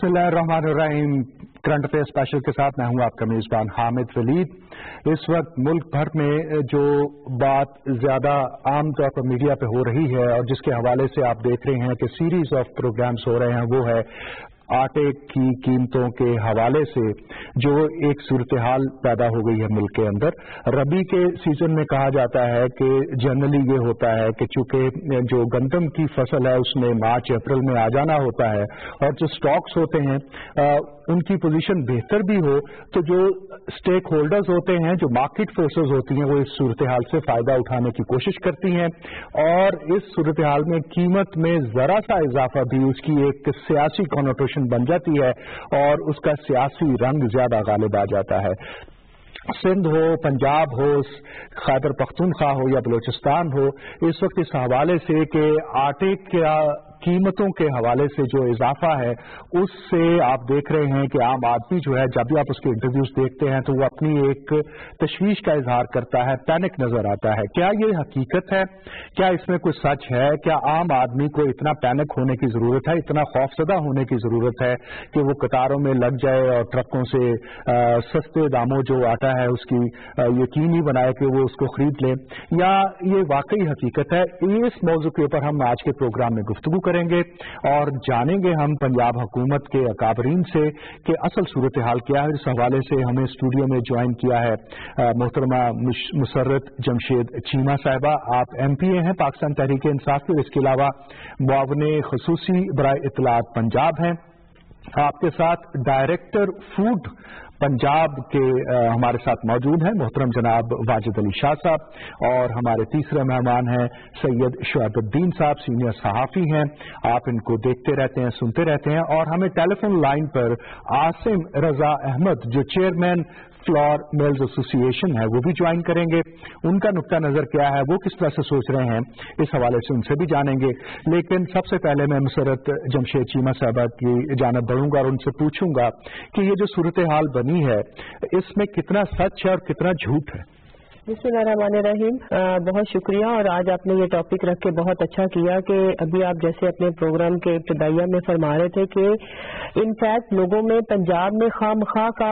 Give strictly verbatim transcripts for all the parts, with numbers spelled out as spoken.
बिस्मिल्लाहिर्रहमानिर्रहीम। Current affair special के साथ मैं हूं आपका मेजबान हामिद वलीद। इस वक्त मुल्क भर में जो बात ज्यादा आम तौर पर मीडिया पे हो रही है और जिसके हवाले से आप देख रहे हैं कि सीरीज ऑफ प्रोग्राम्स हो रहे हैं, वो है आटे की कीमतों के हवाले से जो एक सूरत हाल पैदा हो गई है मुल्क के अंदर। रबी के सीजन में कहा जाता है कि जनरली ये होता है कि चूंकि जो गंदम की फसल है उसमें मार्च अप्रैल में आ जाना होता है और जो स्टॉक्स होते हैं आ, उनकी पोजीशन बेहतर भी हो तो जो स्टेक होल्डर्स होते हैं, जो मार्केट फोर्सेस होती हैं, वो इस सूरत हाल से फायदा उठाने की कोशिश करती हैं और इस सूरत हाल में कीमत में जरा सा इजाफा भी उसकी एक सियासी कॉनोटेशन बन जाती है और उसका सियासी रंग ज्यादा गालिब आ जाता है। सिंध हो, पंजाब हो, खैबर पख्तूनख्वा हो या बलूचिस्तान हो, इस वक्त इस हवाले से कि आटे का कीमतों के हवाले से जो इजाफा है उससे आप देख रहे हैं कि आम आदमी जो है जब भी आप उसके इंटरव्यूज देखते हैं तो वो अपनी एक तशवीश का इजहार करता है, पैनिक नजर आता है। क्या ये हकीकत है? क्या इसमें कुछ सच है? क्या आम आदमी को इतना पैनिक होने की जरूरत है, इतना खौफजदा होने की जरूरत है कि वो कतारों में लग जाए और ट्रकों से आ, सस्ते दामों जो आटा है उसकी यकीनी बनाए कि वो उसको खरीद ले, या ये वाकई हकीकत है? इस मौजू के ऊपर हम आज के प्रोग्राम में गुफ्तगू करेंगे और जानेंगे हम पंजाब हुकूमत के अकाबरीन से कि असल सूरत हाल क्या है। इस हवाले से हमें स्टूडियो में ज्वाइन किया है मोहतरमा मुसर्रत जमशेद चीमा साहिबा। आप एम पी ए हैं पाकिस्तान तहरीक इंसाफ के, इसके अलावा मुआवने खसूसी बराए इत्तलात पंजाब हैं। आपके साथ डायरेक्टर फूड पंजाब के आ, हमारे साथ मौजूद हैं मोहतरम जनाब वाजिद अली शाह साहब और हमारे तीसरे मेहमान हैं सैयद शुएबुद्दीन साहब, सीनियर सहाफ़ी हैं। आप इनको देखते रहते हैं, सुनते रहते हैं। और हमें टेलीफोन लाइन पर आसिम रजा अहमद जो चेयरमैन फ्लोर मिल्स एसोसिएशन है वो भी ज्वाइन करेंगे। उनका नुक्ता नजर क्या है, वो किस तरह से सोच रहे हैं, इस हवाले से उनसे भी जानेंगे। लेकिन सबसे पहले मैं मुसर्रत जमशेद चीमा साहबा की जानब बढ़ूंगा और उनसे पूछूंगा कि ये जो सूरत हाल बनी है इसमें कितना सच है और कितना झूठ है। बिस्मिल्लाहिर्रहमानिर्रहीम। बहुत शुक्रिया और आज आपने ये टॉपिक रख के बहुत अच्छा किया कि अभी आप जैसे अपने प्रोग्राम के इब्तिदाइया में फरमा रहे थे कि इनफैक्ट लोगों में पंजाब में खामखा का,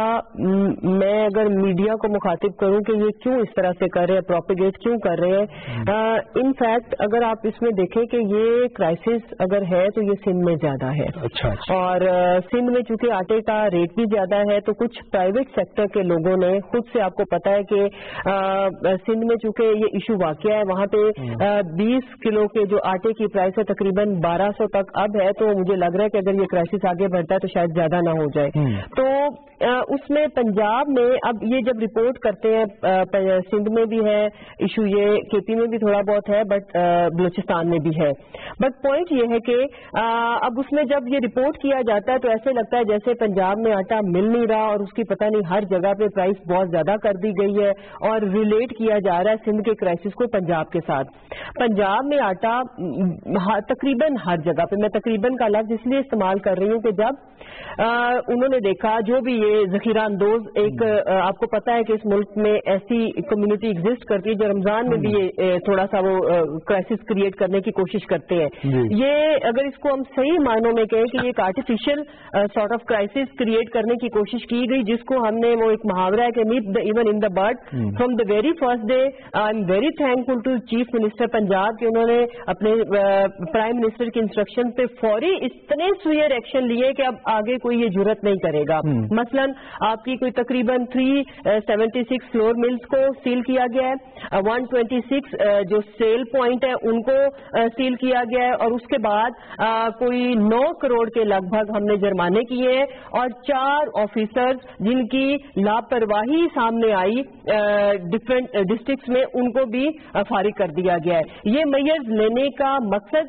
मैं अगर मीडिया को मुखातिब करूं कि ये क्यों इस तरह से कर रहे हैं, प्रोपेगेट क्यों कर रहे हैं। इनफैक्ट अगर आप इसमें देखें कि ये क्राइसिस अगर है तो ये सिंध में ज्यादा है। अच्छा, अच्छा। और सिंध में चूंकि आटे का रेट भी ज्यादा है तो कुछ प्राइवेट सेक्टर के लोगों ने खुद से, आपको पता है कि सिंध में चूंकि ये इशू वाकया है, वहां पे बीस किलो के जो आटे की प्राइस है तकरीबन बारह सौ तक अब है। तो मुझे लग रहा है कि अगर ये क्राइसिस आगे बढ़ता है तो शायद ज्यादा ना हो जाए। तो आ, उसमें पंजाब में अब ये जब रिपोर्ट करते हैं, सिंध में भी है इशू, ये केपी में भी थोड़ा बहुत है, बट बलूचिस्तान में भी है। बट पॉइंट ये है कि अब उसमें जब ये रिपोर्ट किया जाता है तो ऐसे लगता है जैसे पंजाब में आटा मिल नहीं रहा और उसकी पता नहीं हर जगह पे प्राइस बहुत ज्यादा कर दी गई है और रिलेट किया जा रहा है सिंध के क्राइसिस को पंजाब के साथ। पंजाब में आटा तकरीबन हर जगह पे, मैं तकरीबन का लफ्ज इसलिए इस्तेमाल कर रही हूँ कि जब आ, उन्होंने देखा जो भी ये जखीरा अंदोज एक, आ, आपको पता है कि इस मुल्क में ऐसी कम्युनिटी एग्जिस्ट करती है जो रमजान में भी ये थोड़ा सा वो क्राइसिस क्रिएट करने की कोशिश करते हैं। ये अगर इसको हम सही मायनों में कहें कि ये एक artificial sort of crisis create करने की कोशिश की गई, जिसको हमने, वो एक मुहावरा है कि meet the even in the bird. From the very first day I am very thankful to chief minister Punjab कि उन्होंने अपने प्राइम मिनिस्टर की इंस्ट्रक्शन पे फौरी इतने सुयर एक्शन लिए कि अब आगे कोई ये जुर्रत नहीं करेगा। मसलन आपकी कोई तकरीबन तीन सौ छिहत्तर फ्लोर मिल्स को सील किया गया है, एक सौ छब्बीस जो सेल पॉइंट है उनको सील किया गया है और उसके बाद आ, कोई नौ करोड़ के लगभग हमने जुर्माने किए हैं और चार ऑफिसर्स जिनकी लापरवाही सामने आई डिफरेंट डिस्ट्रिक्ट्स में, उनको भी फारिग कर दिया गया है। ये मेयर्स लेने का मकसद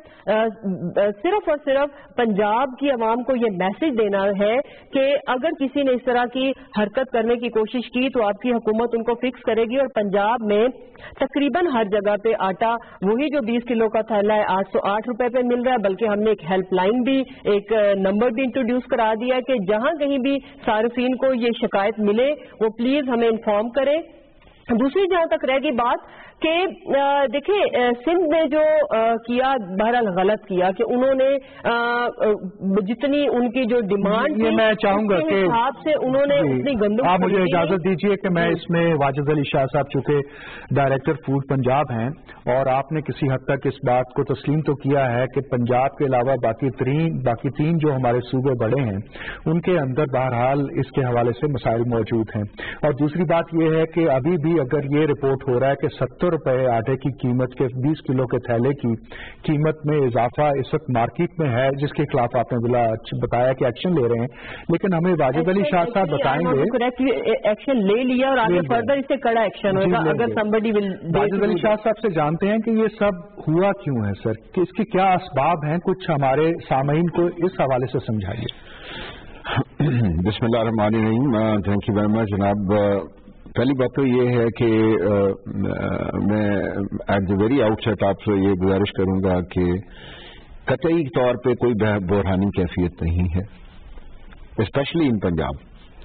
सिर्फ और सिर्फ पंजाब की आवाम को ये मैसेज देना है कि अगर किसी ने इस तरह की हरकत करने की कोशिश की तो आपकी हुकूमत उनको फिक्स करेगी। और पंजाब में तकरीबन हर जगह पे आटा वही जो बीस किलो का थैला है आठ सौ आठ रुपए पे मिल रहा है, बल्कि हमने एक हेल्पलाइन भी, एक नंबर भी इंट्रोड्यूस करा दिया कि जहां कहीं भी सार्फिन को ये शिकायत मिले वो प्लीज हमें इन्फॉर्म करें دوسری جہاں تک رہ گئی بات کہ دیکھیں سندھ نے جو کیا بہرحال غلط کیا کہ انہوں نے جتنی ان کی جو ڈیمانڈ یہ میں چاہوں گا کہ حساب سے انہوں نے اتنی گندم آپ مجھے اجازت دیجیے کہ میں اس میں واجد علی شاہ صاحب چونکہ ڈائریکٹر فوڈ پنجاب ہیں اور آپ نے کسی حد تک اس بات کو تسلیم تو کیا ہے کہ پنجاب کے علاوہ باقی ترین باقی تین جو ہمارے صوبے بڑے ہیں ان کے اندر بہرحال اس کے حوالے سے مسائل موجود ہیں. اور دوسری بات یہ ہے کہ ابھی بھی اگر یہ رپورٹ ہو رہا ہے کہ ستر روپے آٹے کی قیمت کے بیس کلو کے تھیلے کی قیمت میں اضافہ اس وقت مارکیٹ میں ہے جس کے خلاف آپ نے بتایا کہ ایکشن لے رہے ہیں, لیکن ہمیں واجد علی شاہ صاحب بتائیں گے ایکشن لے لیا اور آگے فردر اس سے کڑا ایکشن ہوگا اگر somebody will. واجد علی شاہ صاحب سے جانتے ہیں کہ یہ سب ہوا کیوں ہے سر, کہ اس کے کیا اسباب ہیں, کچھ ہمارے سامعین کو اس حوالے سے سمجھائیے. بسم اللہ الرحمن الرحیم. تھینک یو ویری مچ جناب. پہلی بات تو یہ ہے کہ میں ایٹ دی ویری آؤٹ سیٹ آپ سے یہ گزارش کروں گا کہ قطعی طور پہ کوئی بحرانی کیفیت نہیں ہے, اسپیشلی ان پنجاب.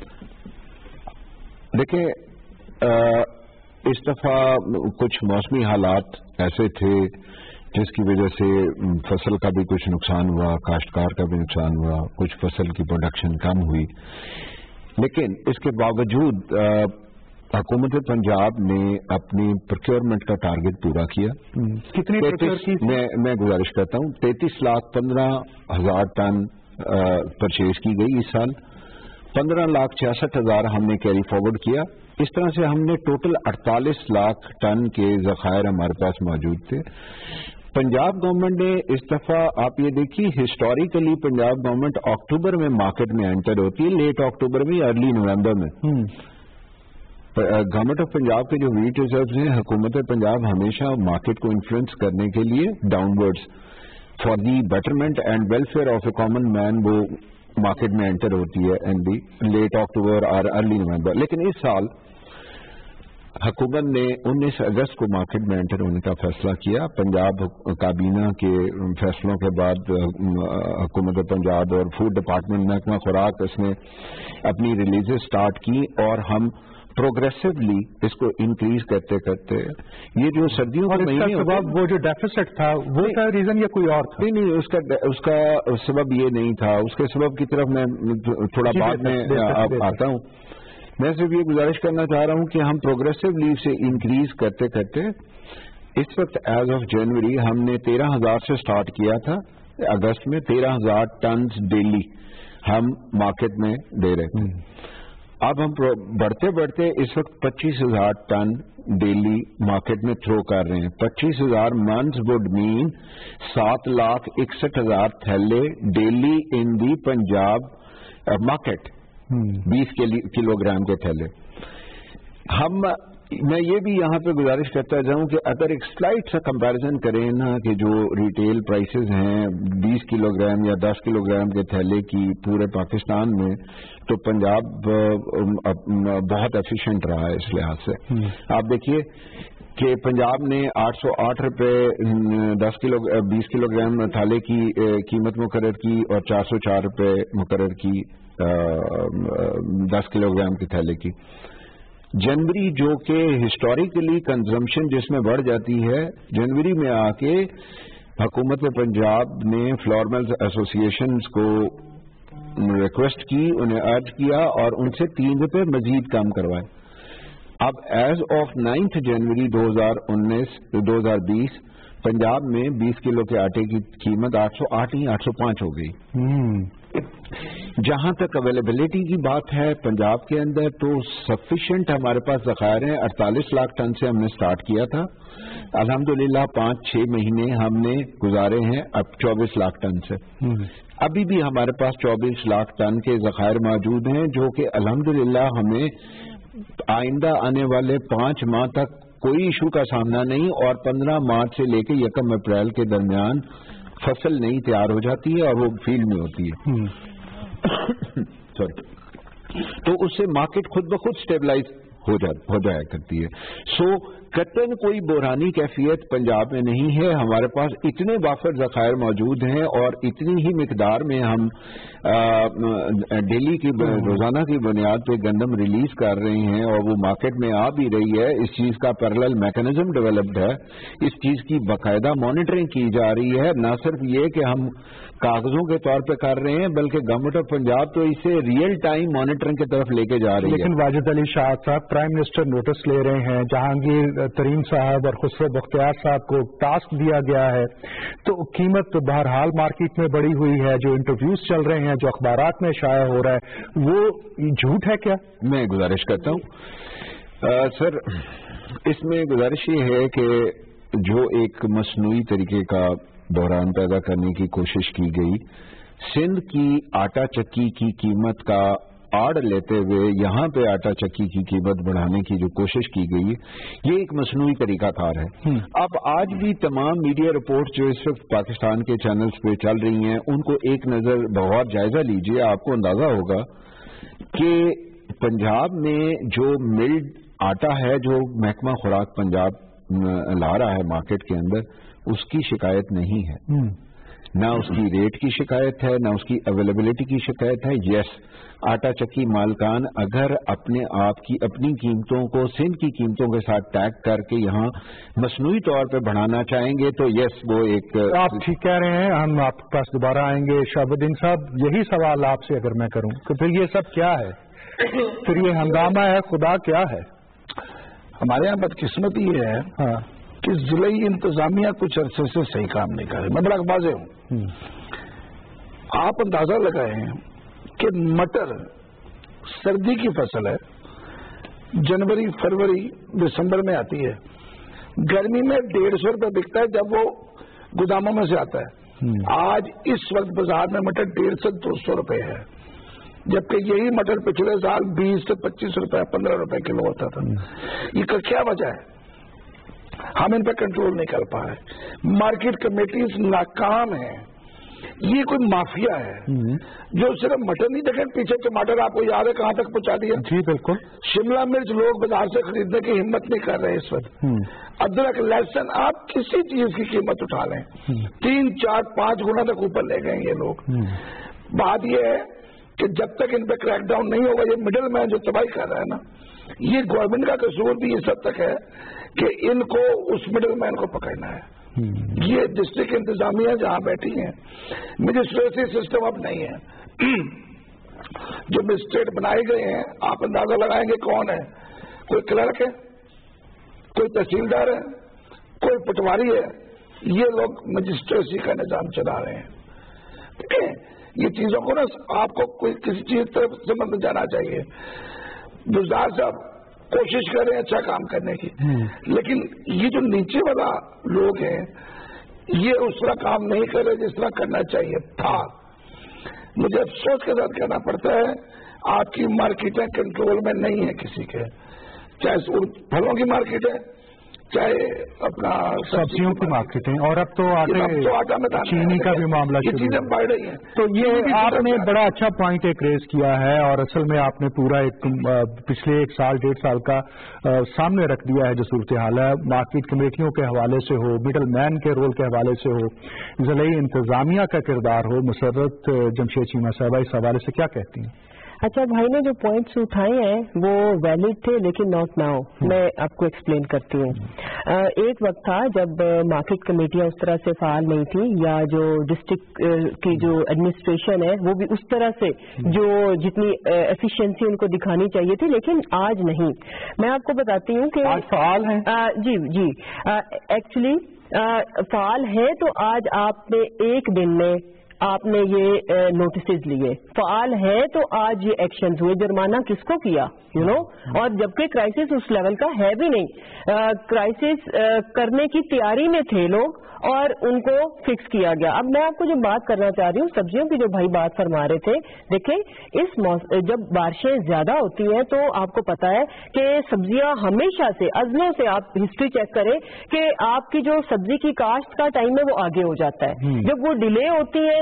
دیکھیں اس دفعہ کچھ موسمی حالات ایسے تھے جس کی وجہ سے فصل کا بھی کچھ نقصان ہوا, کاشتکار کا بھی نقصان ہوا, کچھ فصل کی پروڈکشن کم ہوئی, لیکن اس کے باوجود حکومت پنجاب نے اپنی پروکیورمنٹ کا ٹارگٹ پورا کیا. کتنی میں میں گزارش کرتا ہوں تینتیس لاکھ پندرہ ہزار ٹن پرچیز کی گئی اس سال, پندرہ لاکھ چھیاسٹھ ہزار ہم نے کیری فارورڈ کیا. اس طرح سے ہم نے ٹوٹل اڑتالیس لاکھ ٹن کے ذخائر ہمارے پاس موجود تھے. پنجاب گورنمنٹ نے اس دفعہ آپ یہ دیکھیے ہسٹوریکلی پنجاب گورنمنٹ اکتوبر میں مارکیٹ میں انٹر ہوتی ہے, لیٹ اکتوبر میں ارلی نومبر میں. گورنمنٹ آف پنجاب کے جو ویٹ ریزروز ہیں, حکومت پنجاب ہمیشہ مارکیٹ کو انفلوئنس کرنے کے لیے down words for the betterment and welfare of a common man وہ مارکیٹ میں انٹر ہوتی ہے ان دی لیٹ اکتوبر اور ارلی نومبر. لیکن اس سال حکومت نے انیس اگست کو مارکیٹ میں انٹر ہونے کا فیصلہ کیا. پنجاب کابینہ کے فیصلوں کے بعد حکومت پنجاب اور فوڈ ڈپارٹمنٹ محکمہ خوراک اس نے اپنی ریلیزز سٹارٹ کی اور ہم پروگریسولی اس کو انکریز کرتے کرتے یہ جو سردیوں کے مہینے وہ جو ڈیفیسٹ تھا وہ تھا ریزن یا کوئی اور تھا؟ نہیں نہیں اس کا اس کا سبب یہ نہیں تھا. اس کے سبب کی طرف میں تھوڑا بعد میں آتا ہوں. میں صرف یہ گزارش کرنا چاہ رہا ہوں کہ ہم پروگریسولی سے انکریز کرتے کرتے اس وقت ایز آف جنوری ہم نے تیرہ ہزار سے سٹارٹ کیا تھا, اگست میں تیرہ ہزار ٹنز ڈیلی ہم مارکیٹ میں دے رہے تھے. اب ہم بڑھتے بڑھتے اس وقت پچیس ہزار ٹن ڈیلی مارکیٹ میں تھرو کر رہے ہیں. پچیس ہزار منز وڈ مین سات لاکھ اکسٹھ ہزار تھیلے daily in the Punjab market, بیس کلو گرام کے تھیلے. ہم میں یہ بھی یہاں پہ گزارش کرتا جاؤں کہ اگر ایک سلائٹ سا کمپیریزن کریں نا کہ جو ریٹیل پرائسز ہیں بیس کلو گرام یا دس کلو گرام کے تھیلے کی پورے پاکستان میں, تو پنجاب بہت ایفیشینٹ رہا ہے اس لحاظ سے. آپ دیکھیے کہ پنجاب نے آٹھ سو آٹھ روپے دس کلو بیس کلو گرام تھالے کی قیمت مقرر کی اور چار سو چار روپے مقرر کی دس کلو گرام کے تھیلے کی. جنوری جو کہ ہسٹوریکلی کنزمپشن جس میں بڑھ جاتی ہے, جنوری میں آ کے حکومت پنجاب نے فلور ملز ایسوسی ایشنز کو ریکویسٹ کی, انہیں ارج کیا اور ان سے تین روپے مزید کم کروائے. اب ایز آف نائنتھ جنوری دو ہزار انیس دو ہزار بیس پنجاب میں بیس کلو کے آٹے کی قیمت آٹھ سو آٹھ ہی آٹھ سو پانچ ہو گئی. جہاں تک اویلیبلٹی کی بات ہے پنجاب کے اندر تو سفیشینٹ ہمارے پاس ذخائر ہیں. اڑتالیس لاکھ ٹن سے ہم نے سٹارٹ کیا تھا, الحمدللہ پانچ چھ مہینے ہم نے گزارے ہیں اب چوبیس لاکھ ٹن سے. ابھی بھی ہمارے پاس چوبیس لاکھ ٹن کے ذخائر موجود ہیں جو کہ الحمدللہ ہمیں آئندہ آنے والے پانچ ماہ تک کوئی ایشو کا سامنا نہیں, اور پندرہ مارچ سے لے کے یکم اپریل کے درمیان فصل نہیں تیار ہو جاتی ہے اور وہ فیلڈ میں ہوتی ہے. سوری تو اس سے مارکیٹ خود بخود اسٹیبلائز ہو جا ہو جایا کرتی ہے. سو कतन कोई बहरानी कैफियत पंजाब में नहीं है। हमारे पास इतने वाफर ज़खायर मौजूद हैं और इतनी ही मिकदार में हम डेली की रोजाना की बुनियाद पे गंदम रिलीज कर रहे हैं और वो मार्केट में आ भी रही है। इस चीज का पैरेलल मैकेनिज्म डेवलप्ड है, इस चीज की बाकायदा मॉनिटरिंग की जा रही है। न सिर्फ ये कि हम कागजों के तौर पे कर रहे हैं बल्कि गवर्नमेंट ऑफ पंजाब तो इसे रियल टाइम मॉनिटरिंग की तरफ लेके जा रही है। लेकिन वाजिद अली शाह साहब, प्राइम मिनिस्टर नोटिस ले रहे हैं, जहांगीर तरीन साहब और खुसरो बख्तियार साहब को टास्क दिया गया है, तो कीमत तो बहरहाल मार्केट में बढ़ी हुई है। जो इंटरव्यूज चल रहे हैं, जो अखबारात में शाया हो रहा है, वो झूठ है क्या? मैं गुजारिश करता हूँ सर, इसमें गुजारिश ये है कि जो एक मसनूई तरीके का बहरान पैदा करने की कोशिश की गई, सिंध की आटा चक्की की कीमत का आड़ लेते हुए यहाँ पे आटा चक्की की कीमत बढ़ाने की जो कोशिश की गई, ये एक मसनूई तरीकाकार है। अब आज भी तमाम मीडिया रिपोर्ट जो इस वक्त पाकिस्तान के चैनल्स पे चल रही हैं, उनको एक नज़र बहुत जायजा लीजिए, आपको अंदाजा होगा कि पंजाब में जो मिल्ड आटा है, जो महकमा खुराक पंजाब ला रहा है मार्केट के अंदर, उसकी शिकायत नहीं है, ना उसकी रेट की शिकायत है, ना उसकी अवेलेबिलिटी की शिकायत है। यस, आटा चक्की मालकान अगर अपने आप की अपनी कीमतों को सिंध की कीमतों के साथ टैग करके यहाँ मसनूई तौर पे बढ़ाना चाहेंगे तो यस, वो एक आप ठीक कह रहे हैं। हम आपके पास दोबारा आएंगे। शहाबुद्दीन साहब, यही सवाल आपसे अगर मैं करूं तो फिर ये सब क्या है? फिर ये हंगामा है, खुदा क्या है? हमारे यहाँ बदकिस्मती है हाँ। कि जिले इंतजामिया कुछ अरसे से सही काम नहीं कर रही। मैं बड़ा वाज़ेह हूँ, आप अंदाजा लगाएं कि मटर सर्दी की फसल है, जनवरी फरवरी दिसंबर में आती है, गर्मी में डेढ़ सौ रुपये बिकता है जब वो गोदामों में से आता है। आज इस वक्त बाजार में मटर डेढ़ से दो सौ रुपये है, जबकि यही मटर पिछले साल बीस से पच्चीस रुपए पंद्रह रुपए किलो होता था। ये क्या वजह है? हम इन पर कंट्रोल नहीं कर पा रहे। मार्केट कमेटीज नाकाम है। ये कोई माफिया है जो सिर्फ मटर नहीं देखें, पीछे टमाटर आपको याद है कहां तक पहुंचा दिया? जी बिल्कुल। शिमला मिर्च लोग बाजार से खरीदने की हिम्मत नहीं कर रहे इस वक्त। अदरक, लहसुन, आप किसी चीज की कीमत उठा लें, तीन चार पांच गुना तक ऊपर ले गए ये लोग। बात यह है कि जब तक इन पे क्रैकडाउन नहीं होगा, ये मिडिल मैन जो तबाही कर रहा है ना, ये गवर्नमेंट का कसूर भी इस हद तक है कि इनको उस मिडिल मैन को पकड़ना है। ये डिस्ट्रिक्ट इंतजामिया जहां बैठी है, मजिस्ट्रेसी सिस्टम अब नहीं है। जो मजिस्ट्रेट बनाए गए हैं, आप अंदाजा लगाएंगे कौन है? कोई क्लर्क है, कोई तहसीलदार है, कोई पटवारी है। ये लोग मजिस्ट्रेसी का निजाम चला रहे हैं। ठीक है, ये चीजों को ना आपको कोई किसी चीज तरफ समझ जाना चाहिए। गुजरात साहब कोशिश कर रहे हैं अच्छा काम करने की, लेकिन ये जो नीचे वाला लोग हैं, ये उस तरह काम नहीं कर रहे जिस तरह करना चाहिए था। मुझे अफसोस के साथ कहना पड़ता है, आपकी मार्केटें कंट्रोल में नहीं है किसी के, चाहे फलों की मार्केट है, चाहे अपना सब्जियों की मार्केटें, और अब तो आटे तो आटा में चीनी का भी मामला, ये चीजें बढ़ रही हैं। तो ये आपने बड़ा अच्छा पॉइंट एक रेज किया है, और असल में आपने पूरा एक पिछले एक साल डेढ़ साल का आ, सामने रख दिया है जो सूरत हाल है, मार्केट कमेटियों के हवाले से हो, मिडल मैन के रोल के हवाले से हो, ज़िले इंतजामिया का किरदार हो। मुसर्रत जमशेद चीमा साहबा इस हवाले से क्या कहती हैं? अच्छा, भाई ने जो पॉइंट्स उठाए हैं वो वैलिड थे, लेकिन नॉट नाउ। मैं आपको एक्सप्लेन करती हूँ। एक वक्त था जब मार्केट कमेटियां उस तरह से फाल नहीं थी, या जो डिस्ट्रिक्ट की जो एडमिनिस्ट्रेशन है वो भी उस तरह से जो जितनी एफिशिएंसी उनको दिखानी चाहिए थी, लेकिन आज नहीं। मैं आपको बताती हूँ कि आज फाल है। आ, जी जी एक्चुअली फाल है, तो आज आपने एक दिन में आपने ये नोटिस लिए, फाल है तो आज ये एक्शन हुए, जुर्माना किसको किया, यू नो। और जबकि क्राइसिस उस लेवल का है भी नहीं, क्राइसिस करने की तैयारी में थे लोग और उनको फिक्स किया गया। अब मैं आपको जो बात करना चाह रही हूँ, सब्जियों की जो भाई बात फरमा रहे थे, देखें इस जब बारिशें ज्यादा होती हैं तो आपको पता है कि सब्जियां हमेशा से अजलों से, आप हिस्ट्री चेक करें कि आपकी जो सब्जी की काश्त का टाइम है वो आगे हो जाता है। जब वो डिले होती है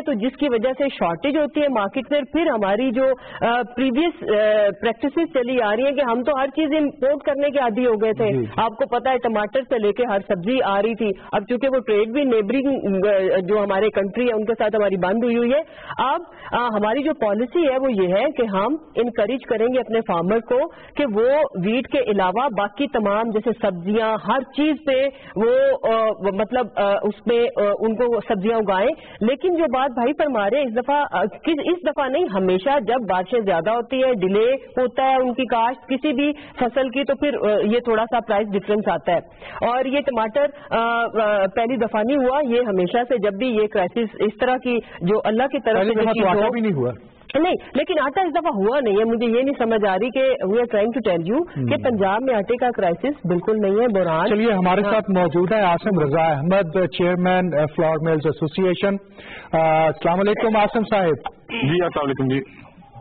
تو جس کی وجہ سے شارٹیج ہوتی ہے مارکیٹ میں. پھر ہماری جو پریویس پریکٹسز چلی آ رہی ہیں کہ ہم تو ہر چیز امپورٹ کرنے کے عادی ہو گئے تھے. آپ کو پتا ہے ٹماٹر سے لے کے ہر سبزی آ رہی تھی. اب چونکہ وہ ٹریڈ بھی نیبرنگ جو ہمارے کنٹری ہے ان کے ساتھ ہماری بند ہوئی ہوئی ہے. اب ہماری جو پالیسی ہے وہ یہ ہے کہ ہم انکریج کریں گے اپنے فارمر کو کہ وہ ویٹ کے علاوہ باقی تمام جیسے سبزیاں ہر چیز پہ وہ مطلب اس میں ان کو سبزیاں اگائیں. لیکن جو بات بھائی فرما رہے ہیں اس دفعہ اس دفعہ نہیں ہمیشہ جب بارشیں زیادہ ہوتی ہے ڈیلے ہوتا ہے ان کی کاشت کسی بھی فصل کی تو پھر یہ تھوڑا سا پرائس ڈفرنس آتا ہے. اور یہ ٹماٹر پہلی دفعہ نہیں ہوا, یہ ہمیشہ سے جب بھی یہ کرائسس اس طرح کی جو اللہ کی طرف سے بھی نہیں ہوا نہیں, لیکن آٹا اس دفعہ ہوا نہیں ہے. مجھے یہ نہیں سمجھ آ رہی کہ we are trying to tell you کہ پنجاب میں آٹے کا کرائسس بالکل نہیں ہے. بحران. چلیے ہمارے ساتھ موجود ہے Asim Raza Ahmad, chairman flour mills association. السلام علیکم عاصم صاحب. جی السلام علیکم. جی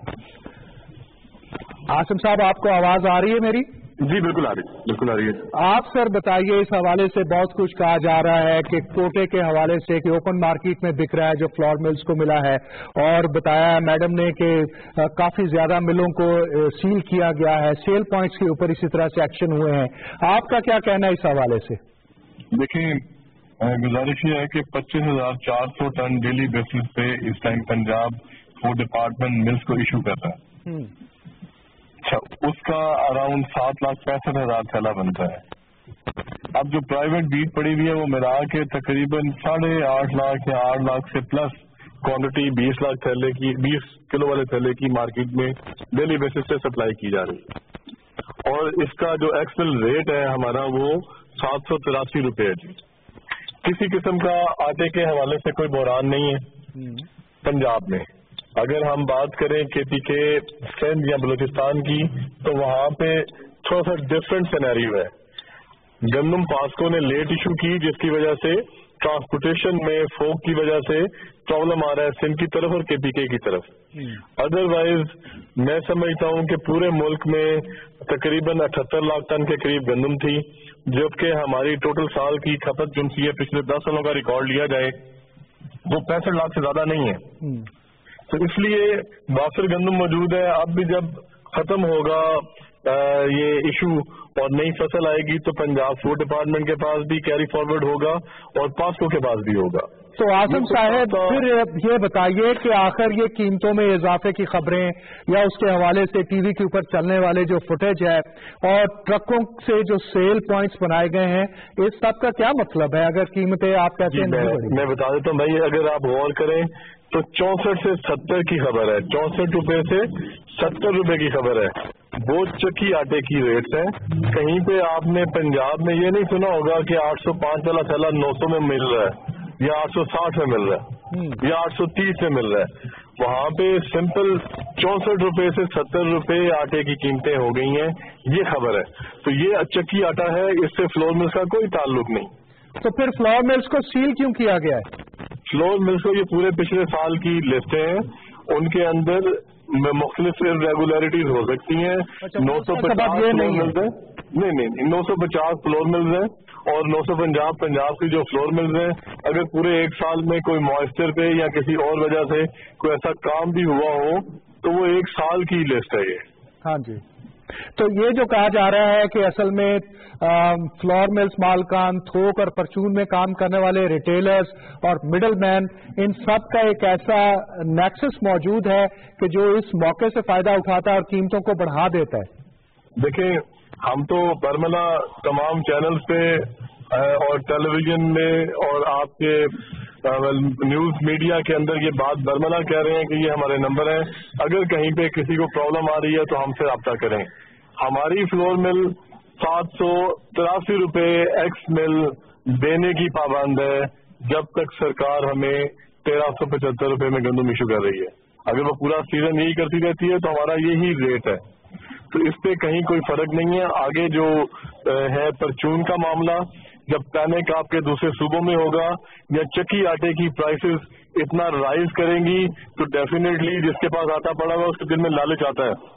عاصم صاحب آپ کو آواز آ رہی ہے میری؟ جی بالکل آ رہی بالکل آ رہی ہے. آپ سر بتائیے, اس حوالے سے بہت کچھ کہا جا رہا ہے کہ کوٹے کے حوالے سے کہ اوپن مارکیٹ میں بک رہا ہے جو فلور ملز کو ملا ہے, اور بتایا ہے میڈم نے کہ کافی زیادہ ملوں کو سیل کیا گیا ہے, سیل پوائنٹس کے اوپر اسی طرح سے ایکشن ہوئے ہیں. آپ کا کیا کہنا ہے اس حوالے سے؟ دیکھیں گزارش یہ ہے کہ پچیس ہزار چار سو ٹن ڈیلی بیسس پہ اس time Punjab food department mills کو ایشو کر رہا ہے. اچھا, اس کا اراؤنڈ سات لاکھ پینسٹھ ہزار تھیلا بنتا ہے. اب جو پرائیویٹ بیٹ پڑی ہوئی ہے وہ ملا کے تقریباً ساڑھے آٹھ لاکھ یا آٹھ لاکھ سے پلس کوانٹٹی بیس لاکھ تھیلے کی بیس کلو والے تھیلے کی مارکیٹ میں ڈیلی بیسس پہ سپلائی کی جا رہی ہے. اور اس کا جو ایکسل ریٹ ہے ہمارا وہ سات سو تراسی روپے ہے. کسی قسم کا آٹے کے حوالے سے کوئی بحران نہیں ہے پنجاب میں. اگر ہم بات کریں کے پی کے سندھ یا بلوچستان کی تو وہاں پہ تھوڑا سا ڈفرینٹ سینیریو ہے. گندم پاسکو نے لیٹ ایشو کی جس کی وجہ سے ٹرانسپورٹیشن میں فوک کی وجہ سے پرابلم آ رہا ہے سندھ کی طرف اور کے پی کے کی طرف. ادر وائز میں سمجھتا ہوں کہ پورے ملک میں تقریباً اٹھہتر لاکھ ٹن کے قریب گندم تھی, جبکہ ہماری ٹوٹل سال کی کھپت جو ہے پچھلے دس سالوں کا ریکارڈ لیا جائے وہ پینسٹھ لاکھ سے زیادہ نہیں ہے. تو اس لیے وافر گندم موجود ہے. اب بھی جب ختم ہوگا یہ ایشو اور نئی فصل آئے گی تو پنجاب فوڈ ڈپارٹمنٹ کے پاس بھی کیری فارورڈ ہوگا اور پاسکو کے پاس بھی ہوگا. تو عاصم صاحب پھر یہ بتائیے کہ آخر یہ قیمتوں میں اضافے کی خبریں یا اس کے حوالے سے ٹی وی کے اوپر چلنے والے جو فوٹیج ہے اور ٹرکوں سے جو سیل پوائنٹس بنائے گئے ہیں اس سب کا کیا مطلب ہے اگر قیمتیں آپ کہتے ہیں؟ میں بتا دیتا ہوں بھائی, اگر آپ غور کریں تو چونسٹھ سے ستر کی خبر ہے, چونسٹھ روپے سے ستر روپے کی خبر ہے. وہ چکی آٹے کی ریٹس ہیں. کہیں پہ آپ نے پنجاب میں یہ نہیں سنا ہوگا کہ آٹھ سو پانچ والا تھیلا نو سو میں مل رہا ہے یا آٹھ سو ساٹھ میں مل رہا ہے یا آٹھ سو تیس میں مل رہا ہے. وہاں پہ سمپل چونسٹھ روپے سے ستر روپے آٹے کی قیمتیں ہو گئی ہیں, یہ خبر ہے. تو یہ چکی آٹا ہے, اس سے فلور ملز کا کوئی تعلق نہیں. تو پھر فلور ملز کو سیل کیوں کیا گیا ہے؟ فلور ملز کو یہ پورے پچھلے سال کی لسٹیں ہیں, ان کے اندر مختلف ریگولیرٹیز ہو سکتی ہیں. نو سو پچاس فلور ملز ہیں, نہیں نہیں نو سو پچاس فلور ملز ہیں اور نو سو پنجاب پنجاب کی جو فلور ملز ہیں. اگر پورے ایک سال میں کوئی موئسچر پہ یا کسی اور وجہ سے کوئی ایسا کام بھی ہوا ہو تو وہ ایک سال کی لسٹ ہے یہ. ہاں جی. تو یہ جو کہا جا رہا ہے کہ اصل میں فلور ملز مالکان, تھوک اور پرچون میں کام کرنے والے ریٹیلرز اور مڈل مین, ان سب کا ایک ایسا نیکسس موجود ہے کہ جو اس موقع سے فائدہ اٹھاتا ہے اور قیمتوں کو بڑھا دیتا ہے. دیکھیں ہم تو برملا تمام چینلز پہ اور ٹیلی ویژن میں اور آپ کے نیوز میڈیا کے اندر یہ بات برملا کہہ رہے ہیں کہ یہ ہمارے نمبر ہیں, اگر کہیں پہ کسی کو پرابلم آ رہی ہے تو ہم سے رابطہ کریں. ہماری فلور مل سات سو تراسی روپے ایکس مل دینے کی پابند ہے جب تک سرکار ہمیں تیرہ سو پچہتر روپے میں گندم ایشو کر رہی ہے. اگر وہ پورا سیزن یہی کرتی رہتی ہے تو ہمارا یہی ریٹ ہے. تو اس پہ کہیں کوئی فرق نہیں ہے. آگے جو ہے پرچون کا معاملہ, جب پینک آپ کے دوسرے صوبوں میں ہوگا یا چکی آٹے کی پرائسز اتنا رائز کریں گی تو ڈیفینیٹلی جس کے پاس آٹا پڑا ہوا اس کے دل میں لالچ آتا ہے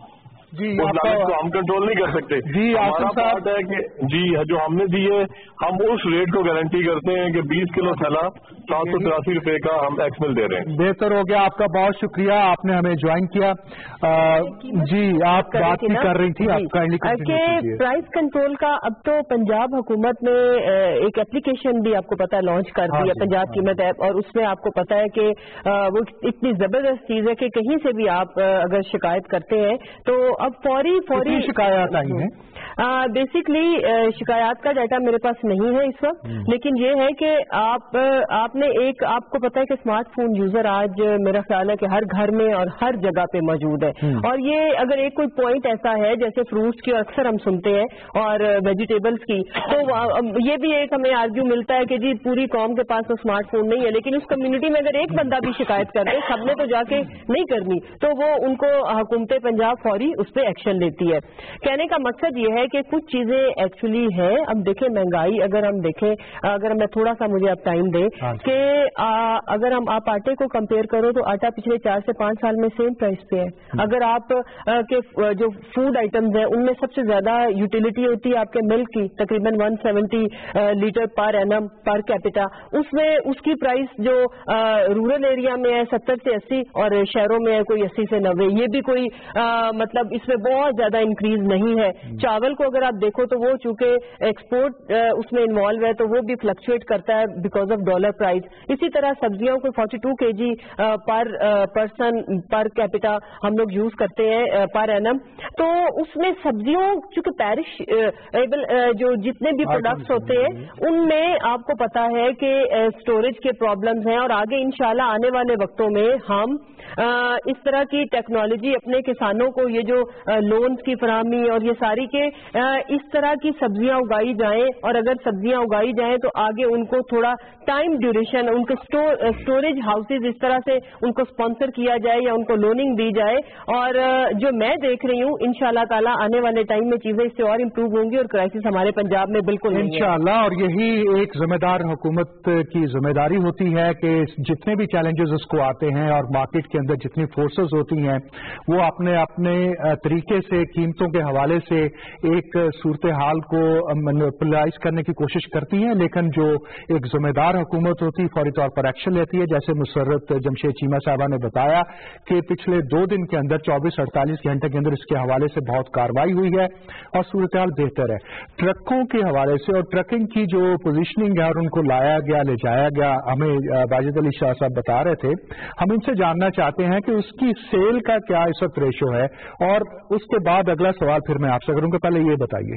جی उस लागत को हम कंट्रोल नहीं कर सकते। जी हमारा पार्ट है कि जी जो हमने दी है हम उस रेट को गारंटी करते हैं कि बीस किलो थैला सात सौ तिरासी रुपए का हम एक्स मिल दे रहे हैं। बेहतर हो गया, आपका बहुत शुक्रिया, आपने हमें ज्वाइन किया। आ, जी आप बात भी कर रही थी, आपका कि प्राइस कंट्रोल का अब तो पंजाब हुकूमत ने एक एप्लीकेशन भी आपको पता है लॉन्च कर दी है, पंजाब कीमत ऐप, और उसमें आपको पता है कि वो इतनी जबरदस्त चीज है कि कहीं से भी आप अगर शिकायत करते हैं तो अब फौरी फौरी शिकायत आई है। बेसिकली शिकायत का डाटा मेरे पास नहीं है इस वक्त, लेकिन ये है कि आप आपने एक आपको पता है कि स्मार्टफोन यूजर आज मेरा ख्याल है कि हर घर में और हर जगह पे मौजूद है, और ये अगर एक कोई पॉइंट ऐसा है जैसे फ्रूट्स की अक्सर हम सुनते हैं और वेजिटेबल्स की, तो ये भी एक हमें आर्ग्यू मिलता है कि जी पूरी कौम के पास तो स्मार्टफोन नहीं है, लेकिन उस कम्युनिटी में अगर एक बंदा भी शिकायत कर दे सबने तो जाके नहीं करनी, तो वो उनको हुकूमत पंजाब फौरी उस पर एक्शन लेती है। कहने का मकसद ये है कि कुछ चीजें एक्चुअली हैं। अब देखें महंगाई, अगर हम देखें, अगर मैं थोड़ा सा मुझे अब टाइम दे कि अगर हम आप आटे को कंपेयर करो तो आटा पिछले चार से पांच साल में सेम प्राइस पे है। अगर आप आ, के जो फूड आइटम्स हैं उनमें सबसे ज्यादा यूटिलिटी होती है आपके मिल्क की, तकरीबन एक सौ सत्तर litre per annum per capita, उसमें उसकी प्राइस जो रूरल एरिया में है सत्तर से अस्सी और शहरों में है कोई अस्सी से नब्बे। ये भी कोई आ, मतलब इसमें बहुत ज्यादा इंक्रीज नहीं है। चावल को अगर आप देखो तो वो चूंकि एक्सपोर्ट उसमें इन्वॉल्व है तो वो भी फ्लक्चुएट करता है बिकॉज ऑफ डॉलर प्राइस। इसी तरह सब्जियों को बयालीस केजी पर पर्सन पर कैपिटा हम लोग यूज करते हैं पर एनम, तो उसमें सब्जियों चूंकि पैरिश जो जितने भी प्रोडक्ट्स होते हैं उनमें आपको पता है कि स्टोरेज के प्रॉब्लम्स हैं, और आगे इंशाल्लाह आने वाले वक्तों में हम इस तरह की टेक्नोलॉजी अपने किसानों को ये जो लोन्स की फराहमी और ये सारी के इस तरह की सब्जियां उगाई जाएं, और अगर सब्जियां उगाई जाएं तो आगे उनको थोड़ा टाइम ड्यूरेशन उनके स्टोर स्टोरेज हाउसेज इस तरह से उनको स्पॉन्सर किया जाए या उनको लोनिंग दी जाए, और जो मैं देख रही हूँ इंशाल्लाह ताला आने वाले टाइम में चीजें इससे और इम्प्रूव होंगी और क्राइसिस हमारे पंजाब में बिल्कुल नहीं है इंशाल्लाह। और यही एक जिम्मेदार हुकूमत की जिम्मेदारी होती है कि जितने भी चैलेंजेस उसको आते हैं और मार्केट के अंदर जितनी फोर्सेस होती हैं वो अपने अपने तरीके से कीमतों के हवाले से एक सूरत हाल को मैनिपुलाइज करने की कोशिश करती हैं, लेकिन जो एक जिम्मेदार हुकूमत होती है फौरी तौर पर एक्शन लेती है। जैसे मुसर्रत जमशेद चीमा साहबा ने बताया कि पिछले दो दिन के अंदर चौबीस अड़तालीस घंटे के अंदर इसके हवाले से बहुत कार्रवाई हुई है और सूरत हाल बेहतर है। ट्रकों के हवाले से और ट्रकिंग की जो पोजीशनिंग है और उनको लाया गया ले जाया गया, हमें वाजिद अली शाह साहब बता रहे थे, हम इनसे जानना चाहते हैं कि उसकी सेल का क्या इस वक्त रेशो है, और उसके बाद अगला सवाल फिर मैं आपसे करूंगा। पहले ये बताइए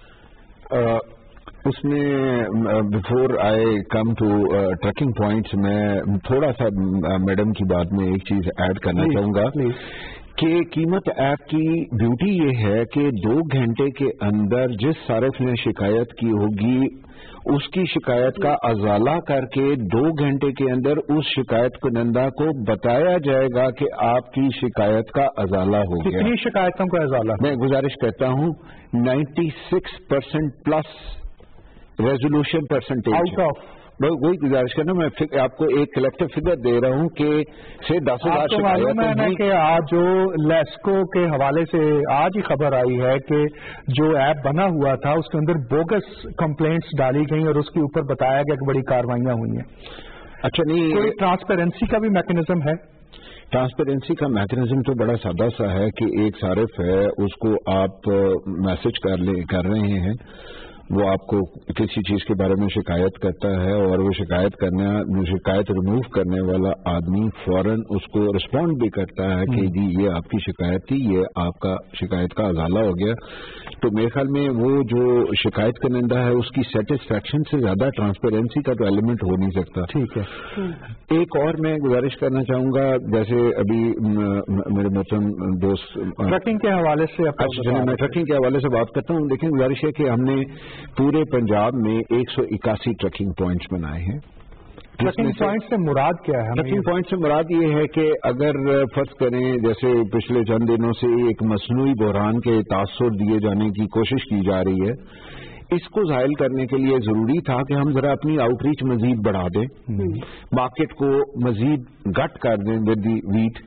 उसमें before I come to tracking points मैं थोड़ा सा मैडम की बात में एक चीज ऐड करना चाहूंगा कि कीमत ऐप की ब्यूटी ये है कि दो घंटे के अंदर जिस सारिफ ने शिकायत की होगी उसकी शिकायत का अजाला करके दो घंटे के अंदर उस शिकायत कुनंदा को बताया जाएगा कि आपकी शिकायत का अजाला हो गया। कितनी शिकायतों का अजाला? मैं गुजारिश करता हूं छियानवे percent plus resolution percentage out of वही गुजारिश करना। मैं आपको एक कलेक्टिव फिगर दे रहा हूं कि से दस हजार शिकायतें हैं कि आज जो लेस्को के हवाले से आज ही खबर आई है कि जो ऐप बना हुआ था उसके अंदर बोगस कंप्लेंट्स डाली गई और उसके ऊपर बताया गया कि बड़ी कार्रवाइयां हुई हैं। अच्छा नहीं, कोई ट्रांसपेरेंसी का भी मैकेनिज्म है? ट्रांसपेरेंसी का मैकेनिज्म तो बड़ा सादा सा है कि एक सारिफ है उसको आप मैसेज कर ले कर रहे हैं, वो आपको किसी चीज के बारे में शिकायत करता है और वो शिकायत करने शिकायत रिमूव करने वाला आदमी फौरन उसको रिस्पॉन्ड भी करता है कि जी ये आपकी शिकायत थी, ये आपका शिकायत का अजाला हो गया। तो मेरे ख्याल में वो जो शिकायत करनेंदा है उसकी सेटिस्फैक्शन से ज्यादा ट्रांसपेरेंसी का तो एलिमेंट हो नहीं सकता। ठीक है। एक और मैं गुजारिश करना चाहूंगा, जैसे अभी मेरे मोहतरम दोस्त ट्रकिंग के हवाले से अच्छा मैं ट्रकिंग के हवाले से बात करता हूँ। लेकिन गुजारिश है कि हमने पूरे पंजाब में एक सौ इक्यासी ट्रकिंग पॉइंट्स बनाए हैं। ट्रकिंग पॉइंट से मुराद क्या है? ट्रकिंग पॉइंट से मुराद ये है कि अगर फर्ज करें जैसे पिछले चंद दिनों से एक मसनूई बहरान के तासुर दिए जाने की कोशिश की जा रही है, इसको जाहिल करने के लिए जरूरी था कि हम जरा अपनी आउटरीच मजीद बढ़ा दें, मार्केट को मजीद गट कर दें विद दी वीट,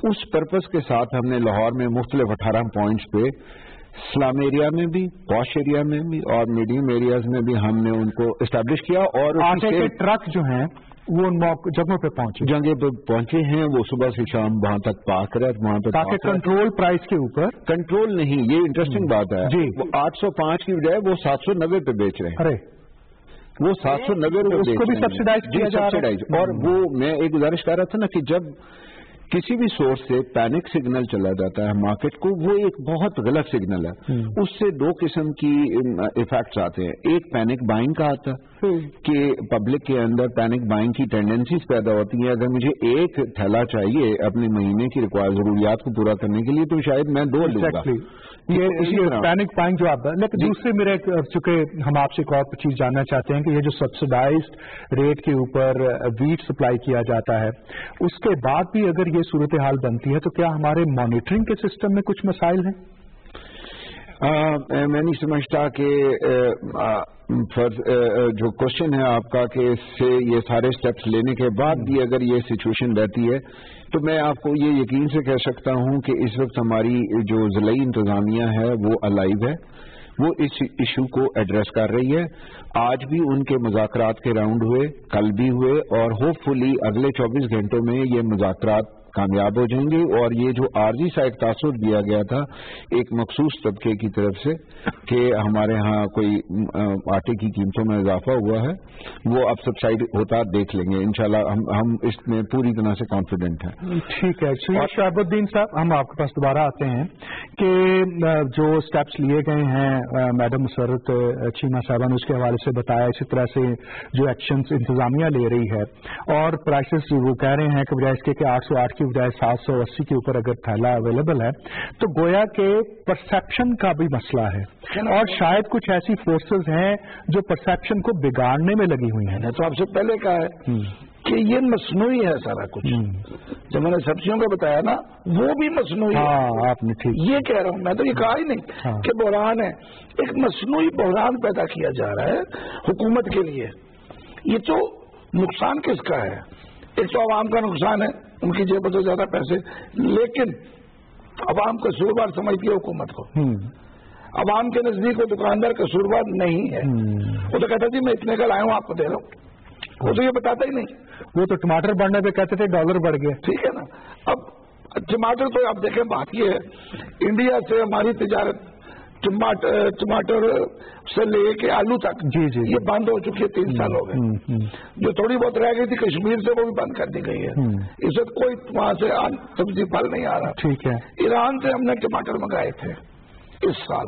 اس پرپز کے ساتھ ہم نے لاہور میں مختلف اٹھارہ پوائنٹس پہ سلام ایریا میں بھی، پوش ایریا میں بھی اور میڈیم ایریاز میں بھی ہم نے ان کو اسٹیبلش کیا. اور آٹے کے ٹرک جو ہیں وہ ان جگہوں پہ پہنچے جگہ پہ پہنچے ہیں، وہ صبح سے شام وہاں تک پاک رہے وہاں پہ تاکہ کنٹرول پرائز کے اوپر. کنٹرول نہیں، یہ انٹرسٹنگ بات ہے جی. وہ آٹھ سو پانچ کی بجائے وہ سات سو نبے پہ بیچ رہے ہیں. ارے وہ سات سو نبے روپے اس کو بھی سبسڈائز کیا جا رہا ہے. اور وہ میں ایک گزارش کر رہا تھا نا کہ جب کسی بھی سورس سے پینک سگنل چلا جاتا ہے مارکیٹ کو، وہ ایک بہت غلط سگنل ہے. اس سے دو قسم کی ایفیکٹس آتے ہیں. ایک پینک بائنگ کا آتا ہے کہ پبلک کے اندر پینک بائنگ کی ٹینڈنسیز پیدا ہوتی ہیں. اگر مجھے ایک تھیلا چاہیے اپنے مہینے کی ریکوائر ضروریات کو پورا کرنے کے لیے تو شاید میں دو لوں گا. یہ پینک بائنگ جو آپ لیکن دوسرے میرے چونکہ ہم آپ سے ایک اور چیز جاننا چاہتے ہیں کہ یہ جو سبسڈائزڈ ریٹ کے اوپر ویٹ سپلائی کیا جاتا ہے اس کے بعد بھی اگر یہ صورتحال بنتی ہے تو کیا ہمارے مانیٹرنگ کے سسٹم میں کچھ مسائل ہیں؟ میں نہیں سمجھتا کہ جو کوشچن ہے آپ کا کہ اس سے یہ سارے سٹیپس لینے کے بعد بھی اگر یہ سچویشن رہتی ہے تو میں آپ کو یہ یقین سے کہہ سکتا ہوں کہ اس وقت ہماری جو ضلعی انتظامیہ ہے وہ الائیو ہے، وہ اس ایشو کو ایڈریس کر رہی ہے. آج بھی ان کے مذاکرات کے راؤنڈ ہوئے، کل بھی ہوئے اور ہوپ فلی اگلے چوبیس گھنٹوں میں یہ مذاکرات کامیاب ہو جائیں گے. اور یہ جو عارضی سا ایک تاثر دیا گیا تھا ایک مخصوص طبقے کی طرف سے کہ ہمارے ہاں کوئی آٹے کی قیمتوں میں اضافہ ہوا ہے، وہ اب سبسائڈ ہوتا دیکھ لیں گے انشاءاللہ. ہم ہم اس میں پوری طرح سے کانفیڈنٹ ہیں. ٹھیک ہے. شہاب الدین صاحب، ہم آپ کے پاس دوبارہ آتے ہیں کہ جو اسٹیپس لیے گئے ہیں میڈم مسرت چیمہ صاحبہ نے اس کے حوالے سے بتایا، اسی طرح سے جو ایکشنز انتظامیہ لے رہی ہے اور پرائسز وہ کہہ رہے ہیں کہ بجائے اس کے کہ آٹھ سو آٹھ کی بجائے سات سو اسی کے اوپر اگر تھیلا اویلیبل ہے تو گویا کہ پرسیپشن کا بھی مسئلہ ہے اور شاید کچھ ایسی فورسز ہیں جو پرسیپشن کو بگاڑنے میں لگی ہوئی ہیں. تو آپ سے پہلے کہا ہے کہ یہ مصنوعی ہے سارا کچھ. جب میں نے سبزیوں کا بتایا نا وہ بھی مصنوعی ہے. ہاں آپ نے ٹھیک یہ کہہ رہا ہوں، میں تو یہ کہا ہی نہیں کہ بحران ہے. ایک مصنوعی بحران پیدا کیا جا رہا ہے حکومت کے لیے. یہ تو نقصان کس کا ہے؟ ایک تو عوام کا نقصان ہے، ان کی جیبوں سے زیادہ پیسے، لیکن عوام قصوروار سمجھتی ہے حکومت کو. عوام کے نزدیک وہ دکاندار قصوروار نہیں ہے. وہ تو کہتا جی میں اتنے کا لایا ہوں آپ کو دے رہا ہوں. وہ تو یہ بتاتا ہی نہیں. وہ تو ٹماٹر بڑھنے پہ کہتے تھے ڈالر بڑھ گئے. ٹھیک ہے نا. اب ٹماٹر تو آپ دیکھیں بات یہ ہے انڈیا سے ہماری تجارت ٹماٹر ٹماٹر سے لے کے آلو تک جی جی یہ بند ہو چکی ہے. تین سال ہو گئے. جو تھوڑی بہت رہ گئی تھی کشمیر سے وہ بھی بند کر دی گئی ہے. اس وقت کوئی وہاں سے سبزی پھل نہیں آ رہا. ٹھیک ہے. ایران سے ہم نے ٹماٹر منگائے تھے اس سال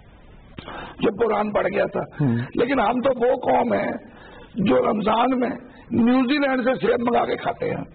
جب بحران بڑھ گیا تھا. لیکن ہم تو وہ قوم ہیں جو رمضان میں نیوزی لینڈ سے سیب منگا کے کھاتے ہیں،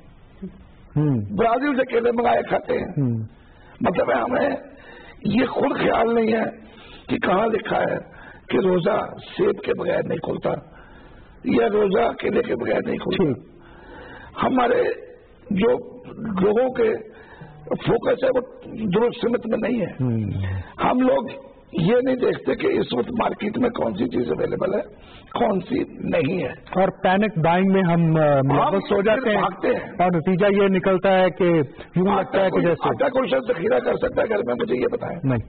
برازیل سے کیلے منگائے کھاتے ہیں. مطلب ہے ہمیں یہ خود خیال نہیں ہے کہ کہاں لکھا ہے کہ روزہ سیب کے بغیر نہیں کھلتا یا روزہ کیلے کے بغیر نہیں کھلتا. ہمارے جو لوگوں کے فوکس ہے وہ درست سمت میں نہیں ہے. ہم لوگ یہ نہیں دیکھتے کہ اس وقت مارکیٹ میں کون سی چیز اویلیبل ہے کون سی نہیں ہے، اور پینک بائنگ میں ہم ملوث ہو جاتے ہیں اور نتیجہ یہ نکلتا ہے کہ یوں لگتا ہے کہ جیسے آٹا کوئی شخص ذخیرہ کر سکتا ہے گھر میں؟ مجھے یہ بتائیں. نہیں،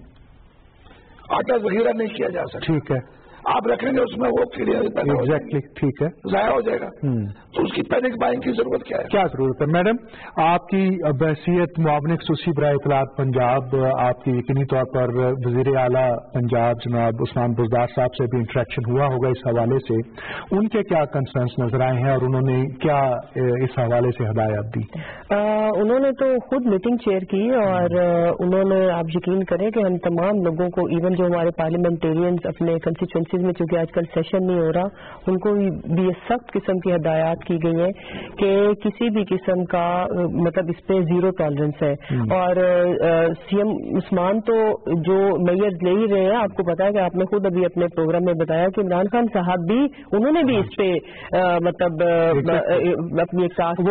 آٹا ذخیرہ نہیں کیا جا سکتا. ٹھیک ہے. آپ رکھیں گے اس میں وہ کیڑے ایگزیکٹلی ٹھیک ہے ضائع ہو جائے گا. تو اس کی پینک بائنگ کی ضرورت کیا ہے؟ کیا ضرورت ہے میڈم؟ آپ کی بحیثیت معاون خصوصی برائے اطلاعات پنجاب، آپ کی یقینی طور پر وزیر اعلیٰ پنجاب جناب عثمان بزدار صاحب سے بھی انٹریکشن ہوا ہوگا اس حوالے سے. ان کے کیا کنسرنس نظر آئے ہیں اور انہوں نے کیا اس حوالے سے ہدایات دی؟ انہوں نے تو خود میٹنگ چیئر کی اور انہوں نے آپ یقین کریں کہ ہم تمام لوگوں کو ایون جو ہمارے پارلیمنٹیرینز اپنے کنسٹیچوئنسی میں چونکہ آج کل سیشن نہیں ہو رہا ان کو بھی سخت قسم کی ہدایات کی گئی ہیں کہ کسی بھی قسم کا مطلب اس پہ زیرو ٹالرنس ہے. اور سی ایم عثمان تو جو میئرز لے ہی رہے ہیں، آپ کو پتا ہے کہ آپ نے خود ابھی اپنے پروگرام میں بتایا کہ عمران خان صاحب بھی انہوں نے بھی اس پہ مطلب اپنی ایک ٹاسک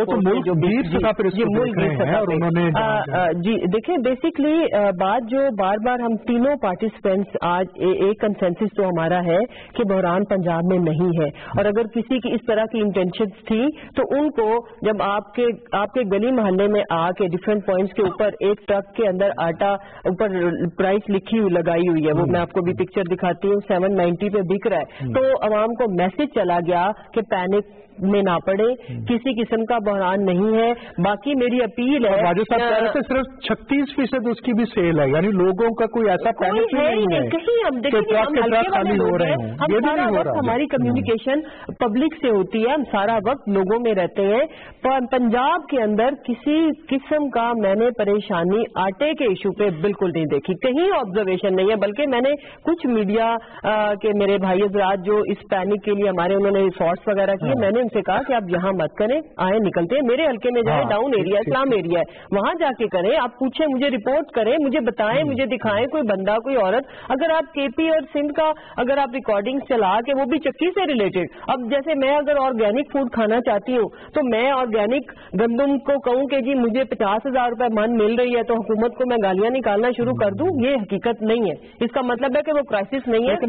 جی دیکھیں بیسکلی بات جو بار بار ہم تینوں پارٹیسپینٹس آج ایک کنسنسس تو ہمارا ہے کہ بحران پنجاب میں نہیں ہے، اور اگر کسی کی اس طرح کی انٹینشن تھی تو ان کو جب آپ کے آپ کے گلی محلے میں آ کے ڈفرینٹ پوائنٹس کے اوپر ایک ٹرک کے اندر آٹا اوپر پرائس لکھی ہوئی لگائی ہوئی ہے، وہ میں آپ کو بھی پکچر دکھاتی ہوں، سیون نائنٹی پہ بک رہا ہے، تو عوام کو میسج چلا گیا کہ پینک میں نہ پڑے، کسی قسم کا بحران نہیں ہے۔ باقی میری اپیل ہے، راجو صاحب کہہ رہے تھے صرف چھتیس فیصد اس کی بھی سیل ہے، یعنی لوگوں کا کوئی ایسا پینک نہیں ہے کہیں ہم دیکھیں ہم ہلکے والے لوگ ہیں، ہم سارا وقت ہماری کمیونیکیشن پبلک سے ہوتی ہے، ہم سارا وقت لوگوں میں رہتے ہیں۔ پنجاب کے اندر کسی قسم کا میں نے پریشانی آٹے کے ایشو پہ بالکل نہیں دیکھی، کہیں آبزرویشن نہیں ہے، بلکہ میں نے کچھ میڈیا کے میرے بھائی حضرات جو اس پینک کے لیے ہمارے انہوں نے رپورٹس وغیرہ کیے، میں نے ان سے کہا کہ آپ یہاں مت کریں، آئے نکلتے ہیں میرے حلقے میں جائیں، ڈاؤن ایریا اسلام ایریا ہے، وہاں جا کے کریں، آپ پوچھیں، مجھے رپورٹ کریں، مجھے بتائیں، مجھے دکھائیں کوئی بندہ کوئی عورت، اگر آپ کے پی اور سندھ کا اگر آپ ریکارڈنگ چلا کے وہ بھی چکی سے ریلیٹڈ، اب جیسے میں اگر آرگینک فوڈ کھانا چاہتی ہوں تو میں آرگینک گندم کو کہوں کہ جی مجھے پچاس ہزار روپے من مل رہی ہے تو حکومت کو میں گالیاں نکالنا شروع کر دوں، یہ حقیقت نہیں ہے، اس کا مطلب ہے کہ وہ کرائسس نہیں ہے،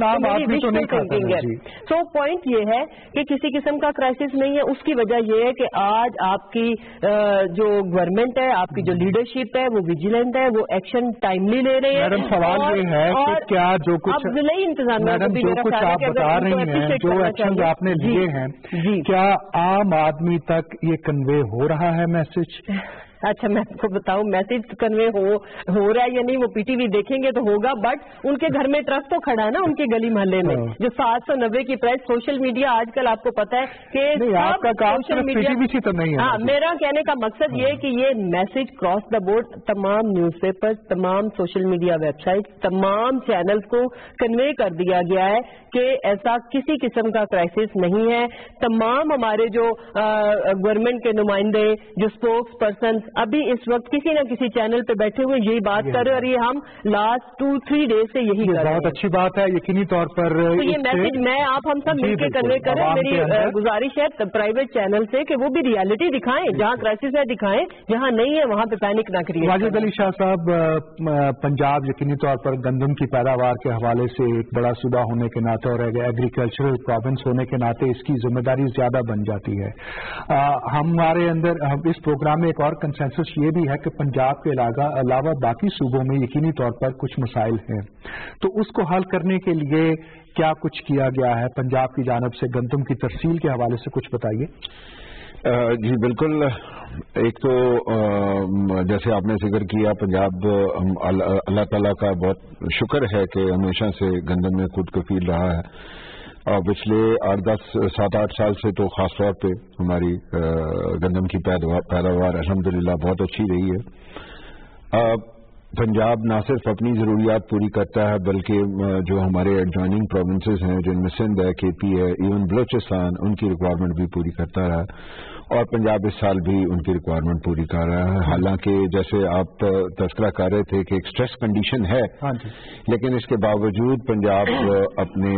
سو پوائنٹ یہ ہے کہ کسی قسم کا کرائسس نہیں ہے، اس کی وجہ یہ ہے کہ آج آپ کی جو گورنمنٹ ہے، آپ کی جو لیڈرشپ ہے وہ ویجیلنٹ ہے، وہ ایکشن ٹائملی لے رہے ہیں۔ میڈم سوال یہ ہے کہ کیا جو کچھ ضلعی انتظامیہ کو بھی میرا خیال ہے کہ بتا رہی ہیں، جو ایکشن آپ نے لیے ہیں، کیا عام آدمی تک یہ کنوے ہو رہا ہے میسج؟ اچھا میں آپ کو بتاؤں میسج کنوے ہو ہو رہا ہے یا نہیں، وہ پی ٹی وی دیکھیں گے تو ہوگا، بٹ ان کے گھر میں ٹرک تو کھڑا ہے نا ان کے گلی محلے میں، جو سات سو نبے کی پرائس سوشل میڈیا آج کل آپ کو پتا ہے کہ آپ کا کام سوشل میڈیا تو نہیں ہے۔ ہاں، میرا کہنے کا مقصد یہ ہے کہ یہ میسج کراس دا بورڈ تمام نیوز پیپر، تمام سوشل میڈیا ویب سائٹ، تمام چینلز کو کنوے کر دیا گیا ہے کہ ایسا کسی قسم کا کرائسس نہیں ہے۔ تمام ہمارے جو گورنمنٹ کے نمائندے، جو اسپوکس پرسنز ابھی اس وقت کسی نہ کسی چینل پہ بیٹھے ہوئے یہی بات کر رہے ہیں، اور یہ ہم لاسٹ ٹو تھری ڈیز سے یہی کر رہے ہیں۔ بہت اچھی بات ہے، یقینی طور پر تو یہ میسج میں آپ ہم سب مل کے کنوے کریں۔ میری گزارش ہے پرائیویٹ چینل سے کہ وہ بھی ریالٹی دکھائیں، جہاں کرائسس ہے دکھائیں، جہاں نہیں ہے وہاں پہ پینک نہ کریے۔ واجد علی شاہ صاحب، پنجاب یقینی طور پر گندم کی پیداوار کے حوالے سے ایک بڑا صوبہ ہونے کے ناطے اور ایگریکلچرل پروونس ہونے کے ناطے اس کی ذمہ داری زیادہ بن جاتی ہے۔ ہمارے اندر اس پروگرام میں ایک اور کنسنسس یہ بھی ہے کہ پنجاب کے علاوہ باقی صوبوں میں یقینی طور پر کچھ مسائل ہیں، تو اس کو حل کرنے کے لیے کیا کچھ کیا گیا ہے پنجاب کی جانب سے؟ گندم کی ترسیل کے حوالے سے کچھ بتائیے۔ جی بالکل، ایک تو جیسے آپ نے ذکر کیا، پنجاب اللہ تعالیٰ کا بہت شکر ہے کہ ہمیشہ سے گندم میں خود کفیل رہا ہے، اور پچھلے آٹھ دس سات آٹھ سال سے تو خاص طور پہ ہماری گندم کی پیداوار الحمدللہ بہت اچھی رہی ہے۔ پنجاب نہ صرف اپنی ضروریات پوری کرتا ہے بلکہ جو ہمارے ایڈجوائننگ پروونسز ہیں، جن میں سندھ ہے، کے پی ہے، ایون بلوچستان، ان کی ریکوائرمنٹ بھی پوری کرتا رہا، اور پنجاب اس سال بھی ان کی ریکوائرمنٹ پوری کر رہا ہے۔ حالانکہ جیسے آپ تذکرہ کر رہے تھے کہ ایک اسٹریس کنڈیشن ہے، لیکن اس کے باوجود پنجاب اپنے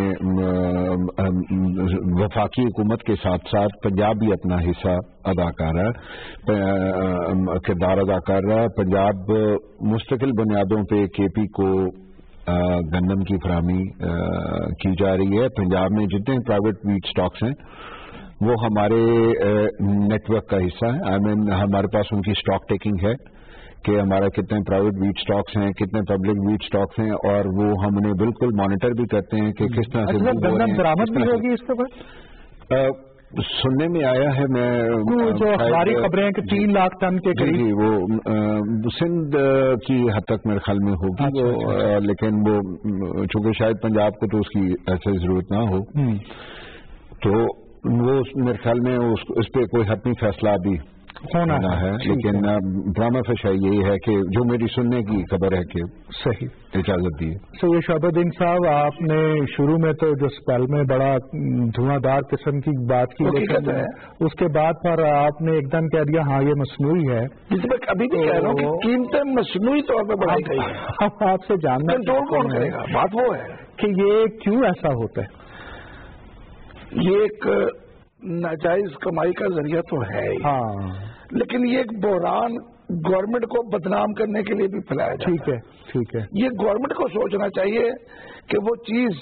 وفاقی حکومت کے ساتھ ساتھ پنجاب بھی اپنا حصہ ادا کر رہا ہے، کردار ادا کر رہا ہے۔ پنجاب مستقل بنیادوں پہ کے پی کو گندم کی فراہمی کی جا رہی ہے۔ پنجاب میں جتنے پرائیویٹ ویٹ سٹاکس ہیں وہ ہمارے نیٹ ورک کا حصہ ہے، آئی مین ہمارے پاس ان کی اسٹاک ٹیکنگ ہے کہ ہمارا کتنے پرائیویٹ ویٹ سٹاکس ہیں، کتنے پبلک ویٹ سٹاکس ہیں، اور وہ ہم انہیں بالکل مانیٹر بھی کرتے ہیں کہ کس طرح سے گندم برآمد بھی ہوگی اس کے سننے میں آیا ہے۔ میں جو ہماری خبریں کہ تین لاکھ ٹن کے جی وہ سندھ کی حد تک میرے خیال میں ہوگی، لیکن وہ چونکہ شاید پنجاب کو تو اس کی ایسے ضرورت نہ ہو، تو وہ میرے خیال میں اس پہ کوئی حتمی فیصلہ بھی ہونا ہے، لیکن ڈرامہ فشا یہی ہے کہ جو میری سننے کی خبر ہے کہ صحیح اجازت دی ہے۔ سید شہاب الدین صاحب، آپ نے شروع میں تو جو اسپیل میں بڑا دھواں دار قسم کی بات کی، لیکن اس کے بعد پر آپ نے ایک دم کہہ دیا ہاں یہ مصنوعی ہے، جس میں ابھی بھی کہہ رہا ہوں کہ قیمتیں مصنوعی طور پہ بڑھائی گئی ہیں۔ ہم آپ سے جاننا کنٹرول کون کرے گا؟ بات وہ ہے کہ یہ کیوں ایسا ہوتا ہے۔ یہ ایک ناجائز کمائی کا ذریعہ تو ہے ہی، ہاں، لیکن یہ ایک بحران گورنمنٹ کو بدنام کرنے کے لیے بھی پھیلایا جاتا ہے۔ ٹھیک ہے ٹھیک ہے یہ گورنمنٹ کو سوچنا چاہیے کہ وہ چیز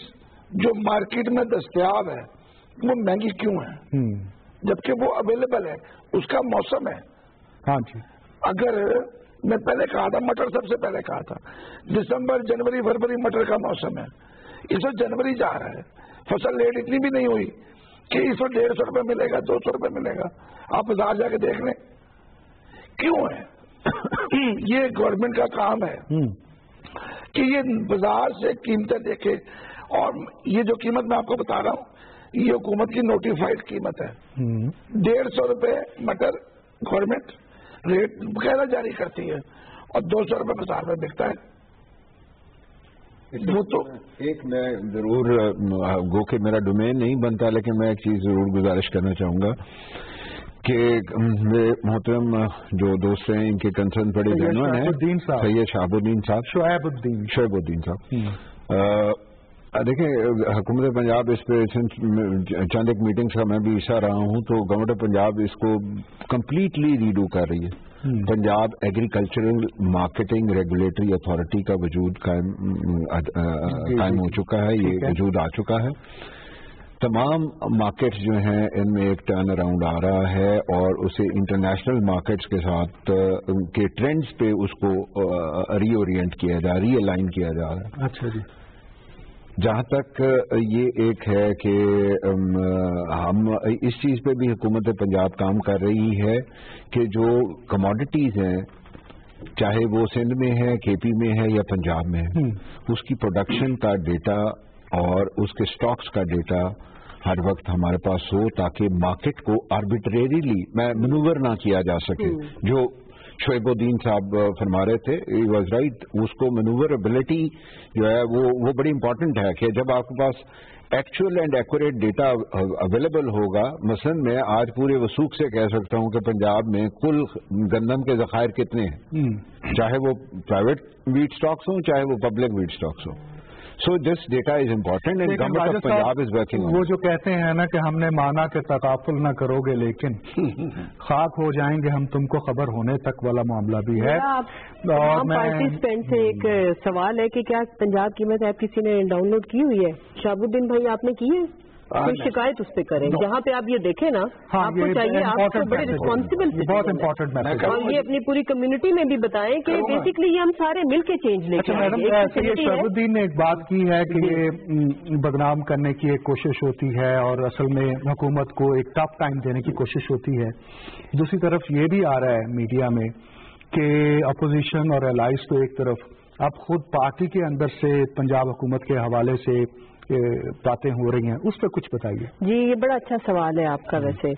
جو مارکیٹ میں دستیاب ہے وہ مہنگی کیوں ہے جبکہ وہ اویلیبل ہے, اس کا موسم ہے. ہاں جی, اگر میں پہلے کہا تھا مٹر سب سے پہلے کہا تھا دسمبر جنوری فروری مٹر کا موسم ہے, اس وقت جنوری جا رہا ہے, فصل لیٹ اتنی بھی نہیں ہوئی کہ اس وقت ڈیڑھ سو روپے ملے گا دو سو روپے ملے گا. آپ بازار جا کے دیکھ لیں کیوں ہے. یہ گورنمنٹ کا کام ہے کہ یہ بازار سے قیمتیں دیکھے, اور یہ جو قیمت میں آپ کو بتا رہا ہوں یہ حکومت کی نوٹیفائڈ قیمت ہے. ڈیڑھ سو روپے مٹر گورنمنٹ ریٹ وغیرہ جاری کرتی ہے اور دو سو روپے بازار میں بکتا ہے. وہ تو ایک میں ضرور گو کہ میرا ڈومین نہیں بنتا, لیکن میں ایک چیز ضرور گزارش کرنا چاہوں گا کہ میرے محترم جو دوست ہیں ان کے کنسرن بڑے جینوئن ہیں, سید شہاب الدین صاحب شعیب الدین شعیب الدین صاحب. دیکھیں حکومت پنجاب اس پہ چند ایک میٹنگز کا میں بھی حصہ رہا ہوں, تو گورنمنٹ پنجاب اس کو کمپلیٹلی ریڈو کر رہی ہے. Punjab agricultural marketing regulatory authority کا وجود قائم قائم ہو چکا ہے, یہ وجود آ چکا ہے. تمام مارکیٹس جو ہیں ان میں ایک ٹرن اراؤنڈ آ رہا ہے اور اسے انٹرنیشنل مارکیٹس کے ساتھ کے ٹرینڈز پہ اس کو ری اورینٹ کیا جا ری الائن کیا جا رہا ہے. اچھا جی, جہاں تک یہ ایک ہے کہ ہم اس چیز پہ بھی حکومت پنجاب کام کر رہی ہے کہ جو کموڈیٹیز ہیں چاہے وہ سندھ میں ہے, کے پی میں ہے یا پنجاب میں ہے, اس کی پروڈکشن کا ڈیٹا اور اس کے سٹاکس کا ڈیٹا ہر وقت ہمارے پاس ہو تاکہ مارکیٹ کو آربیٹریریلی میں منور نہ کیا جا سکے. جو شعیب الدین صاحب فرما رہے تھے ہی واز رائٹ, اس کو مینووربلٹی جو ہے وہ وہ بڑی امپورٹنٹ ہے کہ جب آپ کے پاس actual and accurate data available ہوگا. مثلا میں آج پورے وثوق سے کہہ سکتا ہوں کہ پنجاب میں کل گندم کے ذخائر کتنے ہیں, چاہے وہ پرائیویٹ ویٹ اسٹاکس ہوں چاہے وہ پبلک ویٹ اسٹاکس ہوں. So this data is important and government of Punjab is working. وہ جو کہتے ہیں نا کہ ہم نے مانا کہ تکافل نہ کرو گے لیکن خاک ہو جائیں گے ہم تم کو خبر ہونے تک والا معاملہ بھی ہے. اور پارٹیسپینٹ سے ایک سوال ہے کہ کیا پنجاب قیمت ایپ کسی نے ڈاؤن لوڈ کی ہوئی ہے؟ شہاب الدین بھائی آپ نے کی ہے؟ کوئی شکایت اس پہ کریں, جہاں پہ آپ یہ دیکھیں نا آپ کو چاہیے آپ کو بڑے ریسپانسبل بہت امپورٹنٹ میسج, اور یہ اپنی پوری کمیونٹی میں بھی بتائیں کہ بیسکلی یہ ہم سارے مل کے چینج لے کے. سید شہاب الدین نے ایک بات کی ہے کہ یہ بدنام کرنے کی ایک کوشش ہوتی ہے اور اصل میں حکومت کو ایک ٹف ٹائم دینے کی کوشش ہوتی ہے. دوسری طرف یہ بھی آ رہا ہے میڈیا میں کہ اپوزیشن اور الائز تو ایک طرف, اب خود پارٹی کے اندر سے پنجاب حکومت کے حوالے سے باتیں ہو رہی ہیں, اس پہ کچھ بتائیے. جی یہ بڑا اچھا سوال ہے آپ کا. ویسے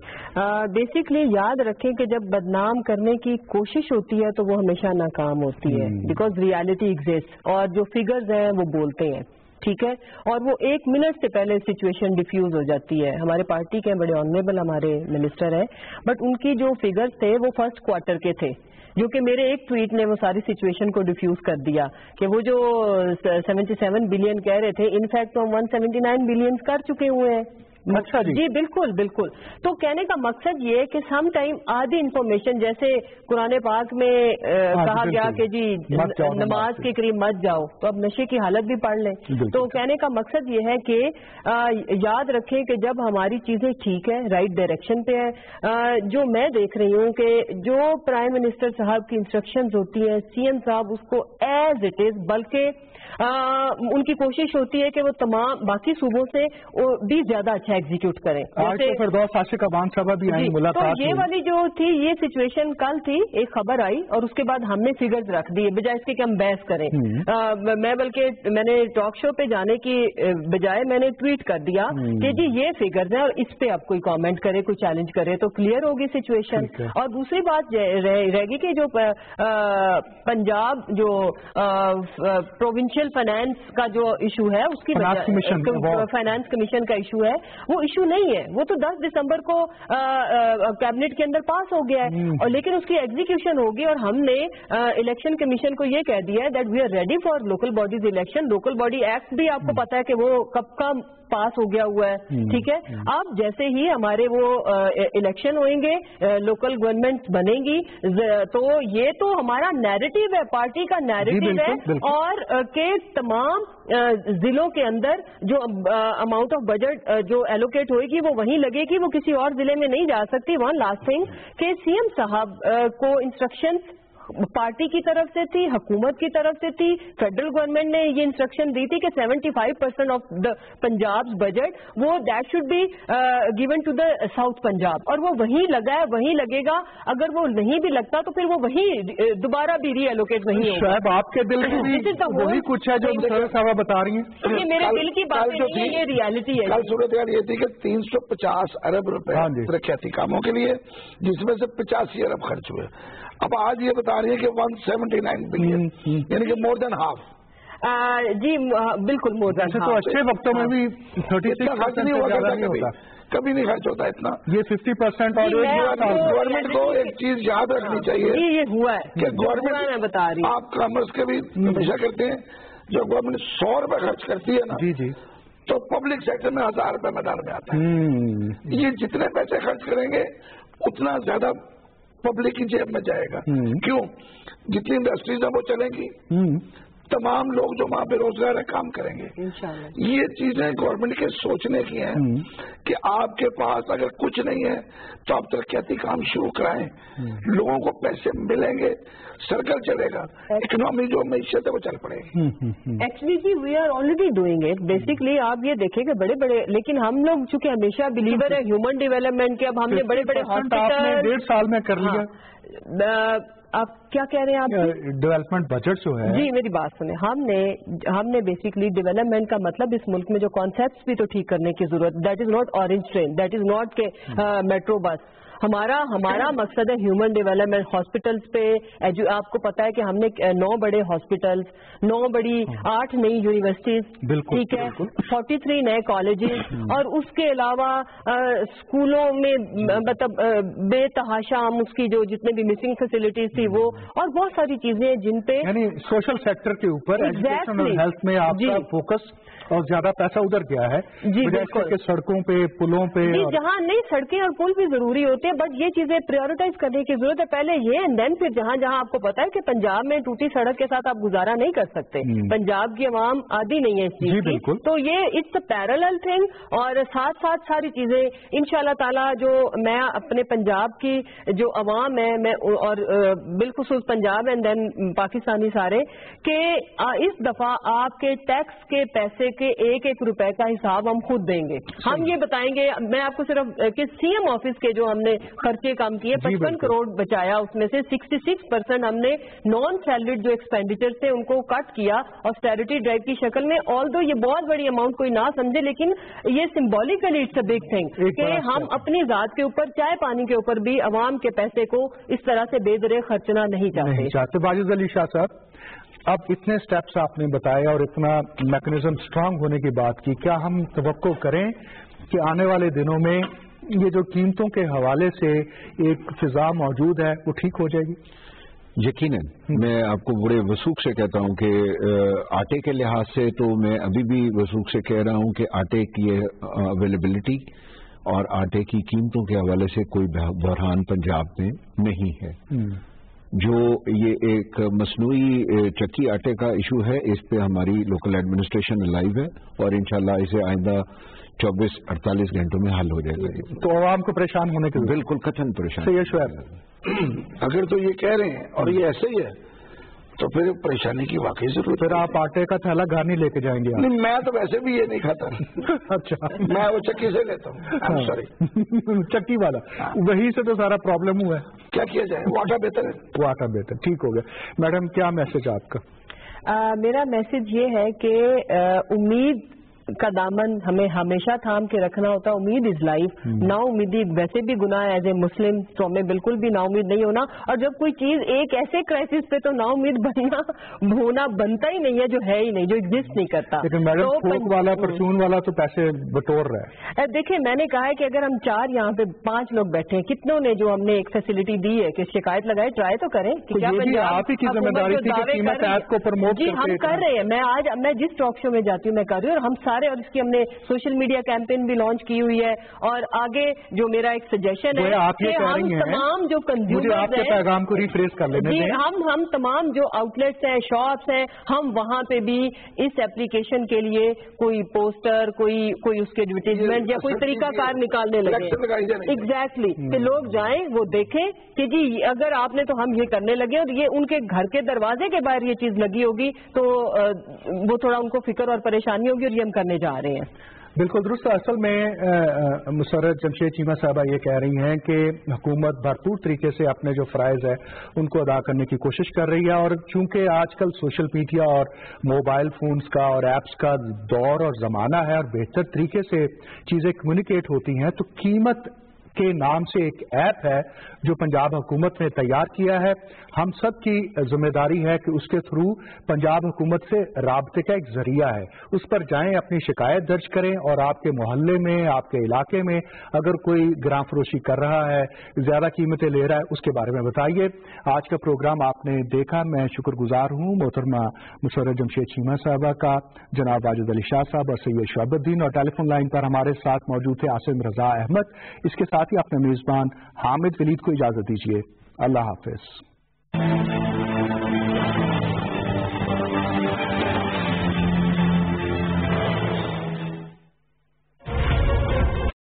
بیسکلی یاد رکھیں کہ جب بدنام کرنے کی کوشش ہوتی ہے تو وہ ہمیشہ ناکام ہوتی ہے, بیکاز ریالٹی ایگزسٹ اور جو فگرز ہیں وہ بولتے ہیں, ٹھیک ہے, اور وہ ایک منٹ سے پہلے سچویشن ڈیفیوز ہو جاتی ہے. ہمارے پارٹی کے بڑے آنریبل ہمارے منسٹر ہیں, بٹ ان کی جو فگرز تھے وہ فرسٹ کوارٹر کے تھے, جو کہ میرے ایک ٹویٹ نے وہ ساری سچویشن کو ڈیفیوز کر دیا کہ وہ جو سیونٹی سیون بلین کہہ رہے تھے انفیکٹ ہم ون سیونٹی نائن بلین کر چکے ہوئے ہیں. اچھا جی جی بالکل بالکل. تو کہنے کا مقصد یہ ہے کہ سم ٹائم آدھی انفارمیشن جیسے قرآن پاک میں کہا گیا کہ جی نماز کے قریب مت جاؤ, تو اب نشے کی حالت بھی پڑھ لیں. تو کہنے کا مقصد یہ ہے کہ یاد رکھیں کہ جب ہماری چیزیں ٹھیک ہے, رائٹ ڈائریکشن پہ ہے, جو میں دیکھ رہی ہوں کہ جو پرائم منسٹر صاحب کی انسٹرکشنز ہوتی ہیں سی ایم صاحب اس کو ایز اٹ از, بلکہ ان کی کوشش ہوتی ہے کہ وہ تمام باقی صوبوں سے بھی زیادہ اچھا ایگزیکیوٹ کریں. فردوس عاشق ابان صاحبہ بھی آئی ملاقات. تو یہ والی جو تھی یہ سچویشن کل تھی, ایک خبر آئی اور اس کے بعد ہم نے فگرز رکھ دیے بجائے اس کے کہ ہم بحث کریں. میں بلکہ میں نے ٹاک شو پہ جانے کی بجائے میں نے ٹویٹ کر دیا کہ جی یہ فگرز ہیں اور اس پہ اب کوئی کامنٹ کرے کوئی چیلنج کرے تو کلیئر ہوگی سچویشن. اور دوسری بات رہ گی کہ جو پنجاب جو پروونشل فائنانس کا جو ایشو ہے اس کی فائنانس کمیشن کا ایشو ہے, وہ ایشو نہیں ہے, وہ تو دس دسمبر کو کیبنٹ کے اندر پاس ہو گیا ہے, اور لیکن اس کی ایگزیکیوشن ہوگی. اور ہم نے الیکشن کمیشن کو یہ کہہ دیا ہے that we are ready for local bodies election. Local body act بھی آپ کو پتا ہے کہ وہ کب کا پاس ہو گیا ہوا ہے, ٹھیک ہے. اب جیسے ہی ہمارے وہ الیکشن ہوئیں گے, لوکل گورنمنٹ بنے گی, تو یہ تو ہمارا نیریٹو ہے, پارٹی کا نیریٹو ہے, اور کہ کہ تمام ضلعوں کے اندر جو اماؤنٹ آف بجٹ جو ایلوکیٹ ہوئے گی وہ وہیں لگے گی, وہ کسی اور ضلع میں نہیں جا سکتی. ون لاسٹ تھنگ کہ سی ایم صاحب کو انسٹرکشنز پارٹی کی طرف سے تھی, حکومت کی طرف سے تھی, فیڈرل گورنمنٹ نے یہ انسٹرکشن دی تھی کہ seventy five percent of the Punjab budget وہ that should be given to the south Punjab, اور وہ وہیں لگا ہے, وہیں لگے گا. اگر وہ نہیں بھی لگتا تو پھر وہ وہیں دوبارہ بھی ری ایلوکیٹ نہیں ہوگا. شاید آپ کے دل کی وہی کچھ ہے جو صاحبہ بتا رہی ہیں. یہ میرے دل کی بات نہیں ہے, یہ ریالٹی ہے. کل صورتحال یہ تھی کہ تین سو پچاس ارب روپے ترقیاتی کاموں کے لیے, جس میں سے پچاسی ارب خرچ ہوئے. اب آج یہ بتا رہی ہے کہ ون سیونٹی نائن بلین, یعنی کہ مور دین ہاف. جی بالکل مور دین ہاف. تو اچھے وقتوں میں بھی تھرٹی سکس خرچ نہیں ہوا کرتا, کبھی کبھی نہیں خرچ ہوتا اتنا. یہ ففٹی پرسینٹ اور گورنمنٹ کو ایک چیز یاد رکھنی چاہیے, یہ ہوا ہے کہ گورنمنٹ میں بتا رہی آپ کامرس کے بھی ہمیشہ کرتے ہیں, جو گورنمنٹ سو روپے خرچ کرتی ہے نا, جی جی تو پبلک سیکٹر میں ہزار روپے میدان میں آتا ہے. یہ جتنے پیسے خرچ کریں گے اتنا زیادہ پبلک کی جیب میں جائے گا. کیوں؟ جتنی انڈسٹریز ہیں وہ چلیں گی, تمام لوگ جو وہاں بے روزگار ہیں کام کریں گے. یہ چیزیں گورنمنٹ کے سوچنے کی ہیں کہ آپ کے پاس اگر کچھ نہیں ہے تو آپ ترقیاتی کام شروع کرائیں, لوگوں کو پیسے ملیں گے, سرکل چلے گا, اکنامی جو معیشت ہے وہ چل پڑے گی. ایکچولی جی we are already doing it. Basically آپ یہ دیکھیں کہ بڑے بڑے, لیکن ہم لوگ چونکہ ہمیشہ بلیور ہے ہیومن ڈیولپمنٹ کے, اب ہم نے بڑے بڑے ہاسپٹل ڈیڑھ سال میں کر لیا. آپ کیا کہہ رہے ہیں آپ؟ ڈیولپمنٹ بجٹ جو ہے, جی میری بات سنیں, ہم نے ہم نے بیسکلی ڈیولپمنٹ کا مطلب اس ملک میں جو کانسیپٹس بھی تو ٹھیک کرنے کی ضرورت. That is not orange train, that is not کہ میٹرو بس. ہمارا ہمارا مقصد ہے ہیومن ڈیولپمنٹ. ہاسپٹلس پہ آپ کو پتا ہے کہ ہم نے نو بڑے ہاسپٹلس, نو بڑی آٹھ نئی یونیورسٹیز, ٹھیک ہے, فورٹی تھری نئے کالجز, اور اس کے علاوہ اسکولوں میں مطلب بے تحاشا ہم اس کی جو جتنے بھی مسنگ فیسلٹیز تھی وہ, اور بہت ساری چیزیں جن پہ یعنی سوشل سیکٹر کے اوپر ایجوکیشن اور ہیلتھ میں آپ کا فوکس اور زیادہ پیسہ ادھر گیا ہے. جی بالکل, سڑکوں پہ, پلوں پہ, جہاں نہیں سڑکیں اور پل بھی ضروری ہوتے ہیں, بٹ یہ چیزیں پریورٹائز کرنے کی ضرورت ہے. پہلے یہ اینڈ دین پھر جہاں جہاں آپ کو پتا ہے کہ پنجاب میں ٹوٹی سڑک کے ساتھ آپ گزارا نہیں کر سکتے, پنجاب کی عوام عادی نہیں ہے اس چیز کی, تو یہ اٹس اے پیرالل تھنگ. اور ساتھ ساتھ ساری چیزیں انشاءاللہ تعالی جو میں اپنے پنجاب کی جو عوام ہے, میں اور بالخصوص پنجاب اینڈ دین پاکستانی سارے, کہ اس دفعہ آپ کے ٹیکس کے پیسے کے ایک ایک روپے کا حساب ہم خود دیں گے. ہم یہ بتائیں گے, میں آپ کو صرف کہ سی ایم آفس کے جو ہم نے خرچے کام کیے پچپن کروڑ بچایا, اس میں سے سکسٹی سکس پرسینٹ ہم نے نان سیلریڈ جو ایکسپینڈیچر تھے ان کو کٹ کیا آسٹیرٹی ڈرائیو کی شکل میں. آل دو یہ بہت بڑی اماؤنٹ کوئی نہ سمجھے, لیکن یہ symbolically it's a big thing کہ ہم اپنی ذات کے اوپر, چائے پانی کے اوپر بھی عوام کے پیسے کو اس طرح سے بے درے خرچنا نہیں چاہتے. واجد علی شاہ صاحب, اب اتنے سٹیپس آپ نے بتایا اور اتنا میکنزم سٹرانگ ہونے کی بات کی, کیا ہم توقع کریں کہ آنے والے دنوں میں یہ جو قیمتوں کے حوالے سے ایک فضا موجود ہے وہ ٹھیک ہو جائے گی؟ یقیناً. میں آپ کو بڑے وثوق سے کہتا ہوں کہ آٹے کے لحاظ سے تو میں ابھی بھی وثوق سے کہہ رہا ہوں کہ آٹے کی اویلیبلٹی اور آٹے کی قیمتوں کے حوالے سے کوئی بحران پنجاب میں نہیں ہے. جو یہ ایک مصنوعی چکی آٹے کا ایشو ہے, اس پہ ہماری لوکل ایڈمنسٹریشن لائیو ہے اور انشاءاللہ اسے آئندہ چوبیس اڑتالیس گھنٹوں میں حل ہو جائے گا. تو عوام کو پریشان ہونے کے بالکل قطعاً پریشان. یہ شعر اگر تو یہ کہہ رہے ہیں اور یہ ایسے ہی ہے تو پھر پریشانی کی واقعی ضرورت. پھر آپ آٹے کا تھیلا گھر نہیں لے کے جائیں گے؟ نہیں, میں تو ویسے بھی یہ نہیں کھاتا. اچھا, میں وہ چکی سے لیتا ہوں. سوری, چکی والا, وہی سے تو سارا پرابلم ہوا ہے. کیا کیا جائے, وہ آٹا بہتر ہے. وہ آٹا بہتر, ٹھیک ہو گیا. میڈم کیا میسج آپ کا؟ میرا میسج یہ ہے کہ امید کا دامن ہمیں ہمیشہ تھام کے رکھنا ہوتا ہے. امید از لائف. نا امیدی ویسے بھی گناہ ہے ایز اے مسلم, تو ہمیں بالکل بھی نا امید نہیں ہونا. اور جب کوئی چیز ایک ایسے کرائسس پہ تو نا امید بننا ہونا بنتا ہی نہیں ہے جو ہے ہی نہیں, جو ایگزسٹ نہیں کرتا. لیکن میڈم تھوک والا پرچون والا تو پیسے بٹور رہا ہے. دیکھیں میں نے کہا ہے کہ اگر ہم چار یہاں پہ پانچ لوگ بیٹھے ہیں, کتنوں نے جو ہم نے ایک فیسلٹی دی ہے کہ شکایت لگائے, ٹرائی تو کریں کہ کیا آپ ہی کی ذمہ داری تھی کہ قیمت ایپ کو پروموٹ جی ہم کر رہے ہیں. میں آج میں جس ٹاک شو میں جاتی ہوں میں کر رہی ہوں, اور ہم سارے, اور اس کی ہم نے سوشل میڈیا کیمپین بھی لانچ کی ہوئی ہے. اور آگے جو میرا ایک سجیشن ہے کہ ہم تمام جو کنزیومر پیغام کو ریفریش کر لیتے ہیں, ہم ہم تمام جو آؤٹ لیٹس ہیں, شاپس ہیں, ہم وہاں پہ بھی اس ایپلیکیشن کے لیے کوئی پوسٹر, کوئی کوئی اس کے ایڈورٹیزمنٹ یا کوئی طریقہ کار نکالنے لگے. ایگزیکٹلی کہ لوگ جائیں, وہ دیکھیں کہ جی اگر آپ نے تو ہم یہ کرنے لگے, اور یہ ان کے گھر کے دروازے کے باہر یہ چیز لگی ہوگی تو وہ تھوڑا ان کو فکر اور پریشانی ہوگی, اور یہ ہم کرنے جا رہے ہیں. بالکل درست. اصل میں مسرت جمشید چیمہ صاحبہ یہ کہہ رہی ہیں کہ حکومت بھرپور طریقے سے اپنے جو فرائض ہے ان کو ادا کرنے کی کوشش کر رہی ہے, اور چونکہ آج کل سوشل میڈیا اور موبائل فونز کا اور ایپس کا دور اور زمانہ ہے, اور بہتر طریقے سے چیزیں کمیونیکیٹ ہوتی ہیں, تو قیمت کے نام سے ایک ایپ ہے جو پنجاب حکومت نے تیار کیا ہے. ہم سب کی ذمہ داری ہے کہ اس کے تھرو پنجاب حکومت سے رابطے کا ایک ذریعہ ہے, اس پر جائیں, اپنی شکایت درج کریں, اور آپ کے محلے میں, آپ کے علاقے میں اگر کوئی گراں فروشی کر رہا ہے, زیادہ قیمتیں لے رہا ہے, اس کے بارے میں بتائیے. آج کا پروگرام آپ نے دیکھا, میں شکر گزار ہوں محترمہ مسرت جمشید چیمہ صاحبہ کا, جناب واجد علی شاہ صاحب اور سید شعیب الدین, اور ٹیلی فون لائن پر ہمارے ساتھ موجود تھے عاصم رضا احمد. اس کے ساتھ ہی اپنے میزبان حامد ولید کو اجازت دیجیے. اللہ حافظ.